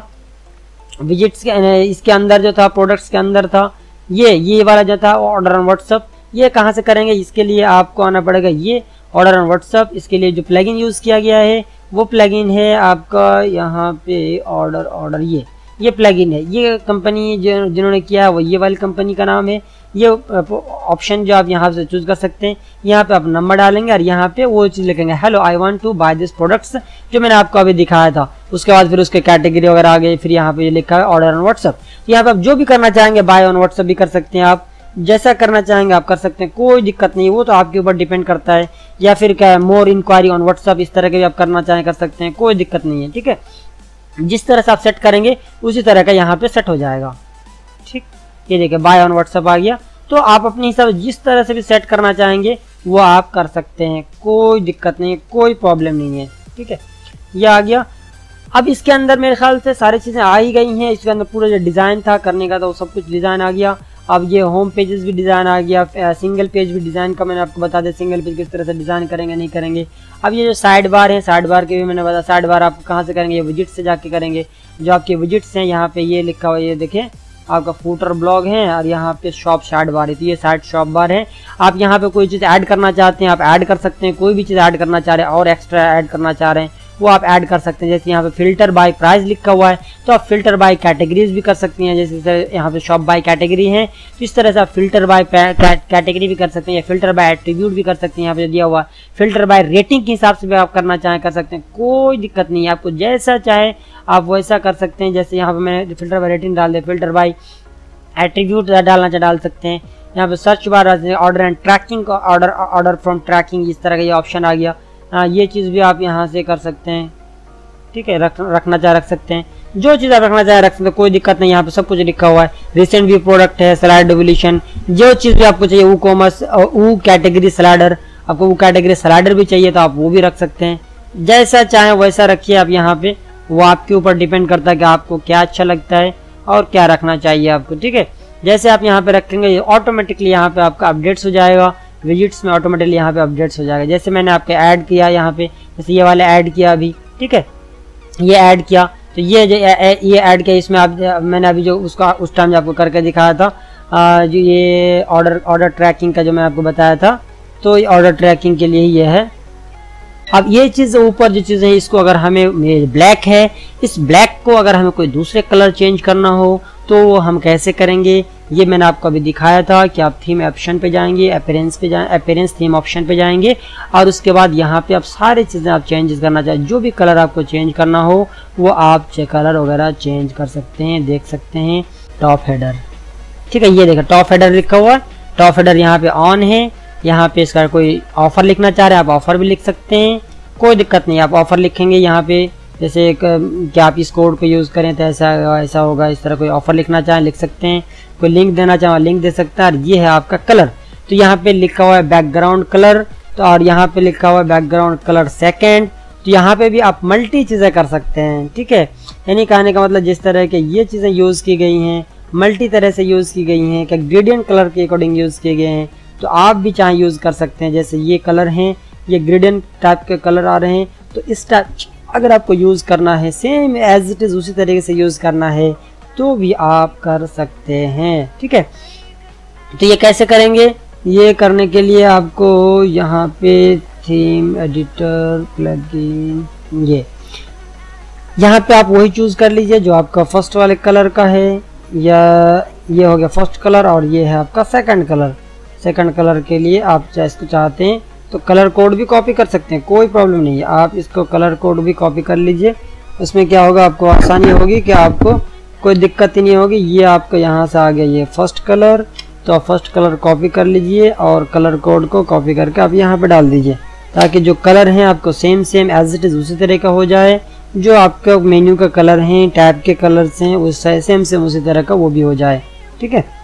विजिट्स के, इसके अंदर जो था प्रोडक्ट्स के अंदर था ये वाला जो था ऑर्डर ऑन व्हाट्सएप। ये कहाँ से करेंगे, इसके लिए आपको आना पड़ेगा ये ऑर्डर ऑन व्हाट्सएप। इसके लिए जो प्लगइन यूज़ किया गया है वो प्लगइन है आपका यहाँ पे ऑर्डर ये प्लगइन है। ये कंपनी जिन्होंने किया है वो ये वाली कंपनी का नाम है। ये ऑप्शन जो आप यहाँ से चूज कर सकते हैं, यहाँ पे आप नंबर डालेंगे और यहाँ पे वो चीज़ लिखेंगे hello I want to buy this products, जो मैंने आपको अभी दिखाया था। उसके बाद फिर उसके कैटेगरी वगैरह आ गई, फिर यहाँ पे लिखा है ऑर्डर ऑन व्हाट्सएप। यहाँ पे आप जो भी करना चाहेंगे बाय ऑन व्हाट्सएप भी कर सकते हैं, आप जैसा करना चाहेंगे आप कर सकते हैं, कोई दिक्कत नहीं, वो तो आपके ऊपर डिपेंड करता है। या फिर क्या मोर इंक्वायरी ऑन व्हाट्सएप, इस तरह के भी आप करना चाहें कर सकते हैं, कोई दिक्कत नहीं है। ठीक है, जिस तरह से आप सेट करेंगे उसी तरह का यहाँ पे सेट हो जाएगा। ठीक, ये देखिए बाय ऑन व्हाट्सएप आ गया। तो आप अपने हिसाब से जिस तरह से भी सेट करना चाहेंगे वो आप कर सकते हैं, कोई दिक्कत नहीं है, कोई प्रॉब्लम नहीं है। ठीक है, ये आ गया। अब इसके अंदर मेरे ख्याल से सारी चीज़ें आ ही गई हैं। इसके अंदर पूरा जो डिज़ाइन था करने का था वो सब कुछ डिज़ाइन आ गया। अब ये होम पेजेस भी डिज़ाइन आ गया, सिंगल पेज भी डिज़ाइन का मैंने आपको बता दिया, सिंगल पेज किस तरह से डिज़ाइन करेंगे नहीं करेंगे। अब ये जो साइड बार है, साइड बार के भी मैंने बताया, साइड बार आप कहाँ से करेंगे, ये विजिट से जाके करेंगे। जो आपके विजिट्स हैं यहाँ पे ये लिखा हुआ है, ये देखें आपका फूटर ब्लॉग है और यहाँ पे शॉप साइड बार है, तो ये साइड शॉप बार है। आप यहाँ पे कोई चीज़ ऐड करना चाहते हैं आप ऐड कर सकते हैं, कोई भी चीज़ ऐड करना चाह रहे हैं और एक्स्ट्रा ऐड करना चाह रहे हैं वो आप ऐड कर सकते हैं। जैसे यहाँ पे फिल्टर बाय प्राइस लिखा हुआ है तो आप फिल्टर बाय कैटेगरीज भी कर सकती हैं। जैसे यहाँ पे शॉप बाय कैटेगरी है तो इस तरह से आप फिल्टर बाय कैटेगरी भी कर सकते हैं या फिल्टर बाय एट्रीब्यूट भी कर सकते हैं। यहाँ पे दिया हुआ फिल्टर बाय रेटिंग के हिसाब से भी आप करना चाहें कर सकते हैं, कोई दिक्कत नहीं है, आपको जैसा चाहे आप वैसा कर सकते हैं। जैसे यहाँ पे मैंने फिल्टर बाय रेटिंग डाल दिया, फिल्टर बाय एट्रीब्यूट डालना चाहे डाल सकते हैं। यहाँ पे search bar order and tracking का ऑर्डर फ्रॉम ट्रैकिंग, इस तरह का ये ऑप्शन आ गया। ये चीज़ भी आप यहाँ से कर सकते हैं। ठीक है, रखना चाहे रख सकते हैं, जो चीज़ आप रखना चाहे रख सकते हैं, कोई दिक्कत नहीं। यहाँ पे सब कुछ लिखा हुआ है, रिसेंट व्यू प्रोडक्ट है, स्लाइड एवोल्यूशन, जो चीज़ भी आपको चाहिए, कॉमर्स कैटेगरी स्लाइडर, आपको वो कैटेगरी स्लाइडर भी चाहिए तो आप वो भी रख सकते हैं। जैसा चाहे वैसा रखिए आप यहाँ पे, वो आपके ऊपर डिपेंड करता है कि आपको क्या अच्छा लगता है और क्या रखना चाहिए आपको। ठीक है, जैसे आप यहाँ पे रखेंगे ऑटोमेटिकली यहाँ पे आपका अपडेट्स हो जाएगा, विजिट्स में ऑटोमेटिकली यहाँ पे अपडेट्स हो जाएगा। जैसे मैंने आपके ऐड किया यहाँ पे, जैसे ये वाले ऐड किया अभी, ठीक है, ये ऐड किया तो ये ऐड किया, इसमें आप मैंने अभी जो उसका उस टाइम आपको करके दिखाया था, जो ये ऑर्डर ट्रैकिंग का जो मैं आपको बताया था, तो ये ऑर्डर ट्रैकिंग के लिए ही ये है। अब ये चीज़ ऊपर जो चीज़ें हैं इसको अगर हमें ब्लैक है, इस ब्लैक को अगर हमें कोई दूसरे कलर चेंज करना हो तो हम कैसे करेंगे, ये मैंने आपको अभी दिखाया था कि आप थीम ऑप्शन पे जाएंगे, अपीयरेंस पे जाएं, अपीयरेंस थीम ऑप्शन पे जाएंगे और उसके बाद यहाँ पे आप सारी चीज़ें आप चेंजेस करना चाहें, जो भी कलर आपको चेंज करना हो वो आप कलर वगैरह चेंज कर सकते हैं। देख सकते हैं टॉप हेडर, ठीक है, ये देखा टॉप हेडर लिखा हुआ है, टॉप हेडर यहाँ पे ऑन है। यहाँ पे इसका कोई ऑफर लिखना चाह रहे हैं आप ऑफर भी लिख सकते हैं, कोई दिक्कत नहीं, आप ऑफर लिखेंगे यहाँ पे। जैसे क्या आप इस कोड को यूज़ करें तो ऐसा होगा, इस तरह कोई ऑफर लिखना चाहें लिख सकते हैं, कोई लिंक देना चाहें लिंक दे सकता है। और ये है आपका कलर, तो यहाँ पे लिखा हुआ है बैकग्राउंड कलर, तो और यहाँ पे लिखा हुआ है बैकग्राउंड कलर सेकंड, तो यहाँ पे भी आप मल्टी चीज़ें कर सकते हैं। ठीक है, यानी कहने का मतलब जिस तरह के ये चीज़ें यूज़ की गई हैं मल्टी तरह से यूज़ की गई हैं, क्या ग्रेडियंट कलर के अकॉर्डिंग यूज़ किए गए हैं, तो आप भी चाहे यूज़ कर सकते हैं। जैसे ये कलर हैं, ये ग्रेडियंट टाइप के कलर आ रहे हैं, तो इस टाइप अगर आपको यूज़ करना है सेम एज इट इज़ उसी तरीके से यूज़ करना है तो भी आप कर सकते हैं। ठीक है, तो ये कैसे करेंगे, ये करने के लिए आपको यहाँ पे थीम एडिटर प्लगइन, ये यहाँ पे आप वही चूज़ कर लीजिए जो आपका फर्स्ट वाले कलर का है, या ये हो गया फर्स्ट कलर और ये है आपका सेकंड कलर। सेकंड कलर के लिए आप इसको चाहते हैं तो कलर कोड भी कॉपी कर सकते हैं, कोई प्रॉब्लम नहीं है, आप इसको कलर कोड भी कॉपी कर लीजिए। उसमें क्या होगा, आपको आसानी होगी कि आपको कोई दिक्कत ही नहीं होगी। ये आपको यहाँ से आ गया ये फर्स्ट कलर, तो फर्स्ट कलर कॉपी कर लीजिए और कलर कोड को कॉपी करके आप यहाँ पे डाल दीजिए। ताकि जो कलर हैं आपको सेम एज इट इज उसी तरह का हो जाए, जो आपका मेन्यू का कलर है, टैब के कलर्स हैं, उस सेम उसी तरह का वो भी हो जाए। ठीक है,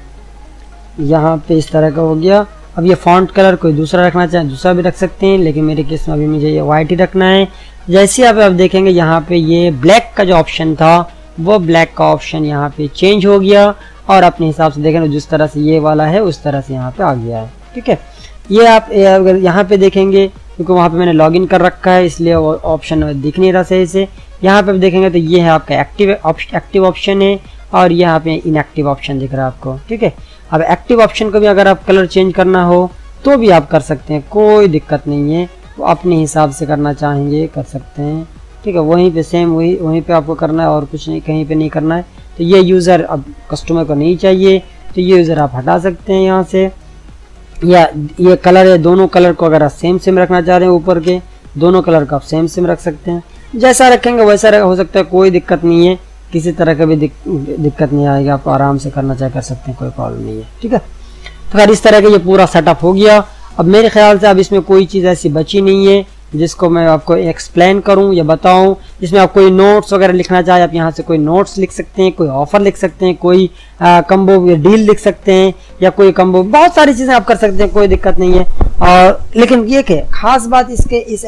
यहाँ पे इस तरह का हो गया। अब ये फॉन्ट कलर कोई दूसरा रखना चाहे दूसरा भी रख सकते हैं, लेकिन मेरे केस में अभी मुझे ये वाइट ही रखना है। जैसे आप देखेंगे यहाँ पे ये ब्लैक का जो ऑप्शन था वो ब्लैक का ऑप्शन यहाँ पे चेंज हो गया और अपने हिसाब से देखेंगे जिस तरह से ये वाला है उस तरह से यहाँ पे आ गया है। ठीक है, ये आप अगर यहाँ पे देखेंगे क्योंकि वहाँ पे मैंने लॉगिन कर रखा है इसलिए वो ऑप्शन दिख नहीं रहा सही से। यहाँ पे देखेंगे तो ये है आपका एक्टिव ऑप्शन है और यहाँ पे इनएक्टिव ऑप्शन दिख रहा है आपको। ठीक है, अब एक्टिव ऑप्शन को भी अगर आप कलर चेंज करना हो तो भी आप कर सकते हैं, कोई दिक्कत नहीं है, वो अपने हिसाब से करना चाहेंगे कर सकते हैं। ठीक है, वहीं पे सेम वहीं पे आपको करना है और कुछ नहीं, कहीं पे नहीं करना है। तो ये यूज़र अब कस्टमर को नहीं चाहिए तो ये यूज़र आप हटा सकते हैं यहाँ से, या ये कलर है दोनों कलर को अगर आप सेम रखना चाह रहे हैं ऊपर के दोनों कलर को आप सेम रख सकते हैं। जैसा रखेंगे वैसा हो सकता है, कोई दिक्कत नहीं है, किसी तरह का भी दिक्कत नहीं आएगी, आप आराम से करना चाहे कर सकते हैं, कोई प्रॉब्लम नहीं है। ठीक है, तो अगर इस तरह का ये पूरा सेटअप हो गया। अब मेरे ख्याल से अब इसमें कोई चीज़ ऐसी बची नहीं है जिसको मैं आपको एक्सप्लेन करूं या बताऊं। जिसमें आप कोई नोट्स वगैरह लिखना चाहे आप यहाँ से कोई नोट्स लिख सकते हैं, कोई ऑफर लिख सकते हैं, कोई कम्बो डील लिख सकते हैं, या कोई कम्बो, बहुत सारी चीज़ें आप कर सकते हैं, कोई दिक्कत नहीं है। और लेकिन ये क्या खास बात इसके इस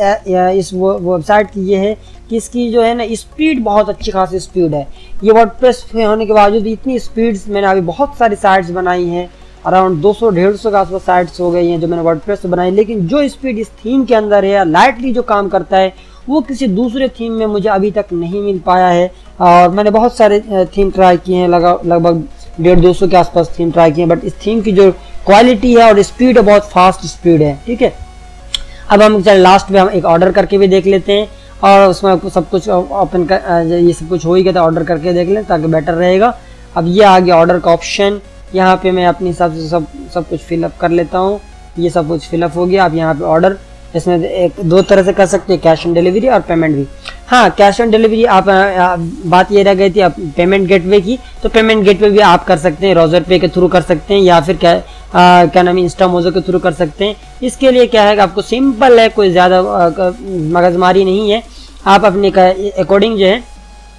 वेबसाइट की ये है कि इसकी जो है ना स्पीड बहुत अच्छी खासी स्पीड है। ये वर्डप्रेस होने के बावजूद इतनी स्पीड्स, मैंने अभी बहुत सारी साइट्स बनाई हैं, अराउंड 200-150 के आसपास साइट्स हो गई हैं जो मैंने वर्डप्रेस पे बनाई, लेकिन जो स्पीड इस थीम के अंदर है या लाइटली जो काम करता है वो किसी दूसरे थीम में मुझे अभी तक नहीं मिल पाया है। और मैंने बहुत सारे थीम ट्राई किए हैं, लगभग 150-200 के आसपास थीम ट्राई किए हैं, बट इस थीम की जो क्वालिटी है और स्पीड है बहुत फास्ट स्पीड है। ठीक है, अब हम चल लास्ट में हम एक ऑर्डर करके भी देख लेते हैं और उसमें सब कुछ ओपन कर, ये सब कुछ हो ही गया तो ऑर्डर करके देख लें ताकि बेटर रहेगा। अब ये आ गया ऑर्डर का ऑप्शन, यहाँ पे मैं अपने हिसाब से सब कुछ फिलअप कर लेता हूँ। ये सब कुछ फिलअप हो गया। अब यहाँ पे ऑर्डर, इसमें एक दो तरह से कर सकते हैं, कैश ऑन डिलीवरी और पेमेंट भी। हाँ, कैश ऑन डिलीवरी आप बात ये रह गई थी पेमेंट गेटवे की, तो पेमेंट गेटवे भी आप कर सकते हैं, रोजर पे के थ्रू कर सकते हैं या फिर क्या नाम है इंस्टामोजो के थ्रू कर सकते हैं। इसके लिए क्या है कि आपको सिंपल है, कोई ज़्यादा मगजमारी नहीं है, आप अपने अकॉर्डिंग जो है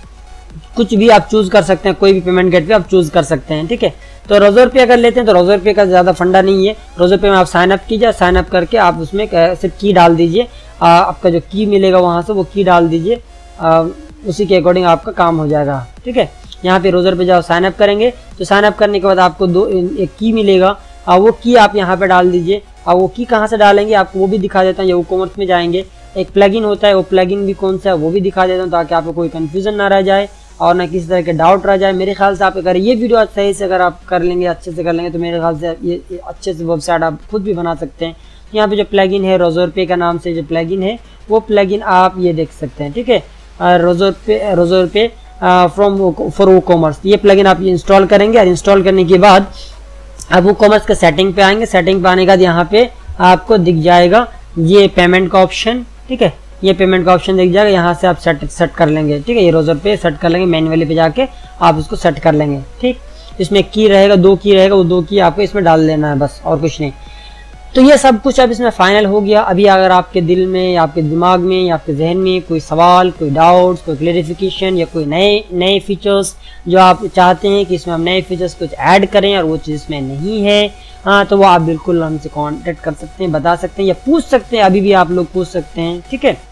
कुछ भी आप चूज कर सकते हैं, कोई भी पेमेंट गेटवे आप चूज कर सकते हैं। ठीक है, तो रोजर पे अगर लेते हैं तो रोजर पे का ज़्यादा फंडा नहीं है। रोजर पे में आप साइन अप कीजिए, साइन अप करके आप उसमें सिर्फ की डाल दीजिए, आपका जो की मिलेगा वहाँ से वो की डाल दीजिए, उसी के अकॉर्डिंग आपका काम हो जाएगा। ठीक है, यहाँ पे रोजर पे जाओ साइन अप करेंगे तो साइन अप करने के बाद आपको एक की मिलेगा, वो की आप यहाँ पे डाल दीजिए। और वो की कहाँ से डालेंगे आपको वो भी दिखा देता हूँ। ये WooCommerce में जाएंगे, एक प्लगइन होता है, वो प्लगइन भी कौन सा है वो भी दिखा देता हूँ ताकि आपको कोई कन्फ्यूजन ना रह जाए और ना किसी तरह के डाउट रह जाए। मेरे ख्याल से आप अगर ये वीडियो सही से अगर आप कर लेंगे, अच्छे से कर लेंगे, तो मेरे ख्याल से ये अच्छे से वेबसाइट आप खुद भी बना सकते हैं। यहाँ पे जो प्लगइन है रोजर पे का नाम से जो प्लगइन है वो प्लगइन आप ये देख सकते हैं। ठीक है, रोजर पे फॉर WooCommerce, ये प्लगइन आप इंस्टॉल करेंगे और इंस्टॉल करने के बाद आप WooCommerce के सेटिंग पे आएंगे। सेटिंग पे आने के बाद यहाँ पे आपको दिख जाएगा ये पेमेंट का ऑप्शन। ठीक है, ये पेमेंट का ऑप्शन दिख जाएगा, यहाँ से आप सेट कर लेंगे। ठीक है, ये रोजर पे सेट कर लेंगे, मैन्युअली पे जाके आप उसको सेट कर लेंगे। ठीक, इसमें की रहेगा, 2 की रहेगा, वो 2 की आपको इसमें डाल देना है बस, और कुछ नहीं। तो ये सब कुछ अब इसमें फाइनल हो गया। अभी अगर आपके दिल में या आपके दिमाग में या आपके जहन में कोई सवाल, कोई डाउट्स, कोई क्लेरिफिकेशन या कोई नए फीचर्स जो आप चाहते हैं कि इसमें हम नए फीचर्स कुछ ऐड करें और वो चीज़ इसमें नहीं है, हाँ, तो वो आप बिल्कुल हमसे कांटेक्ट कर सकते हैं, बता सकते हैं या पूछ सकते हैं, अभी भी आप लोग पूछ सकते हैं। ठीक है,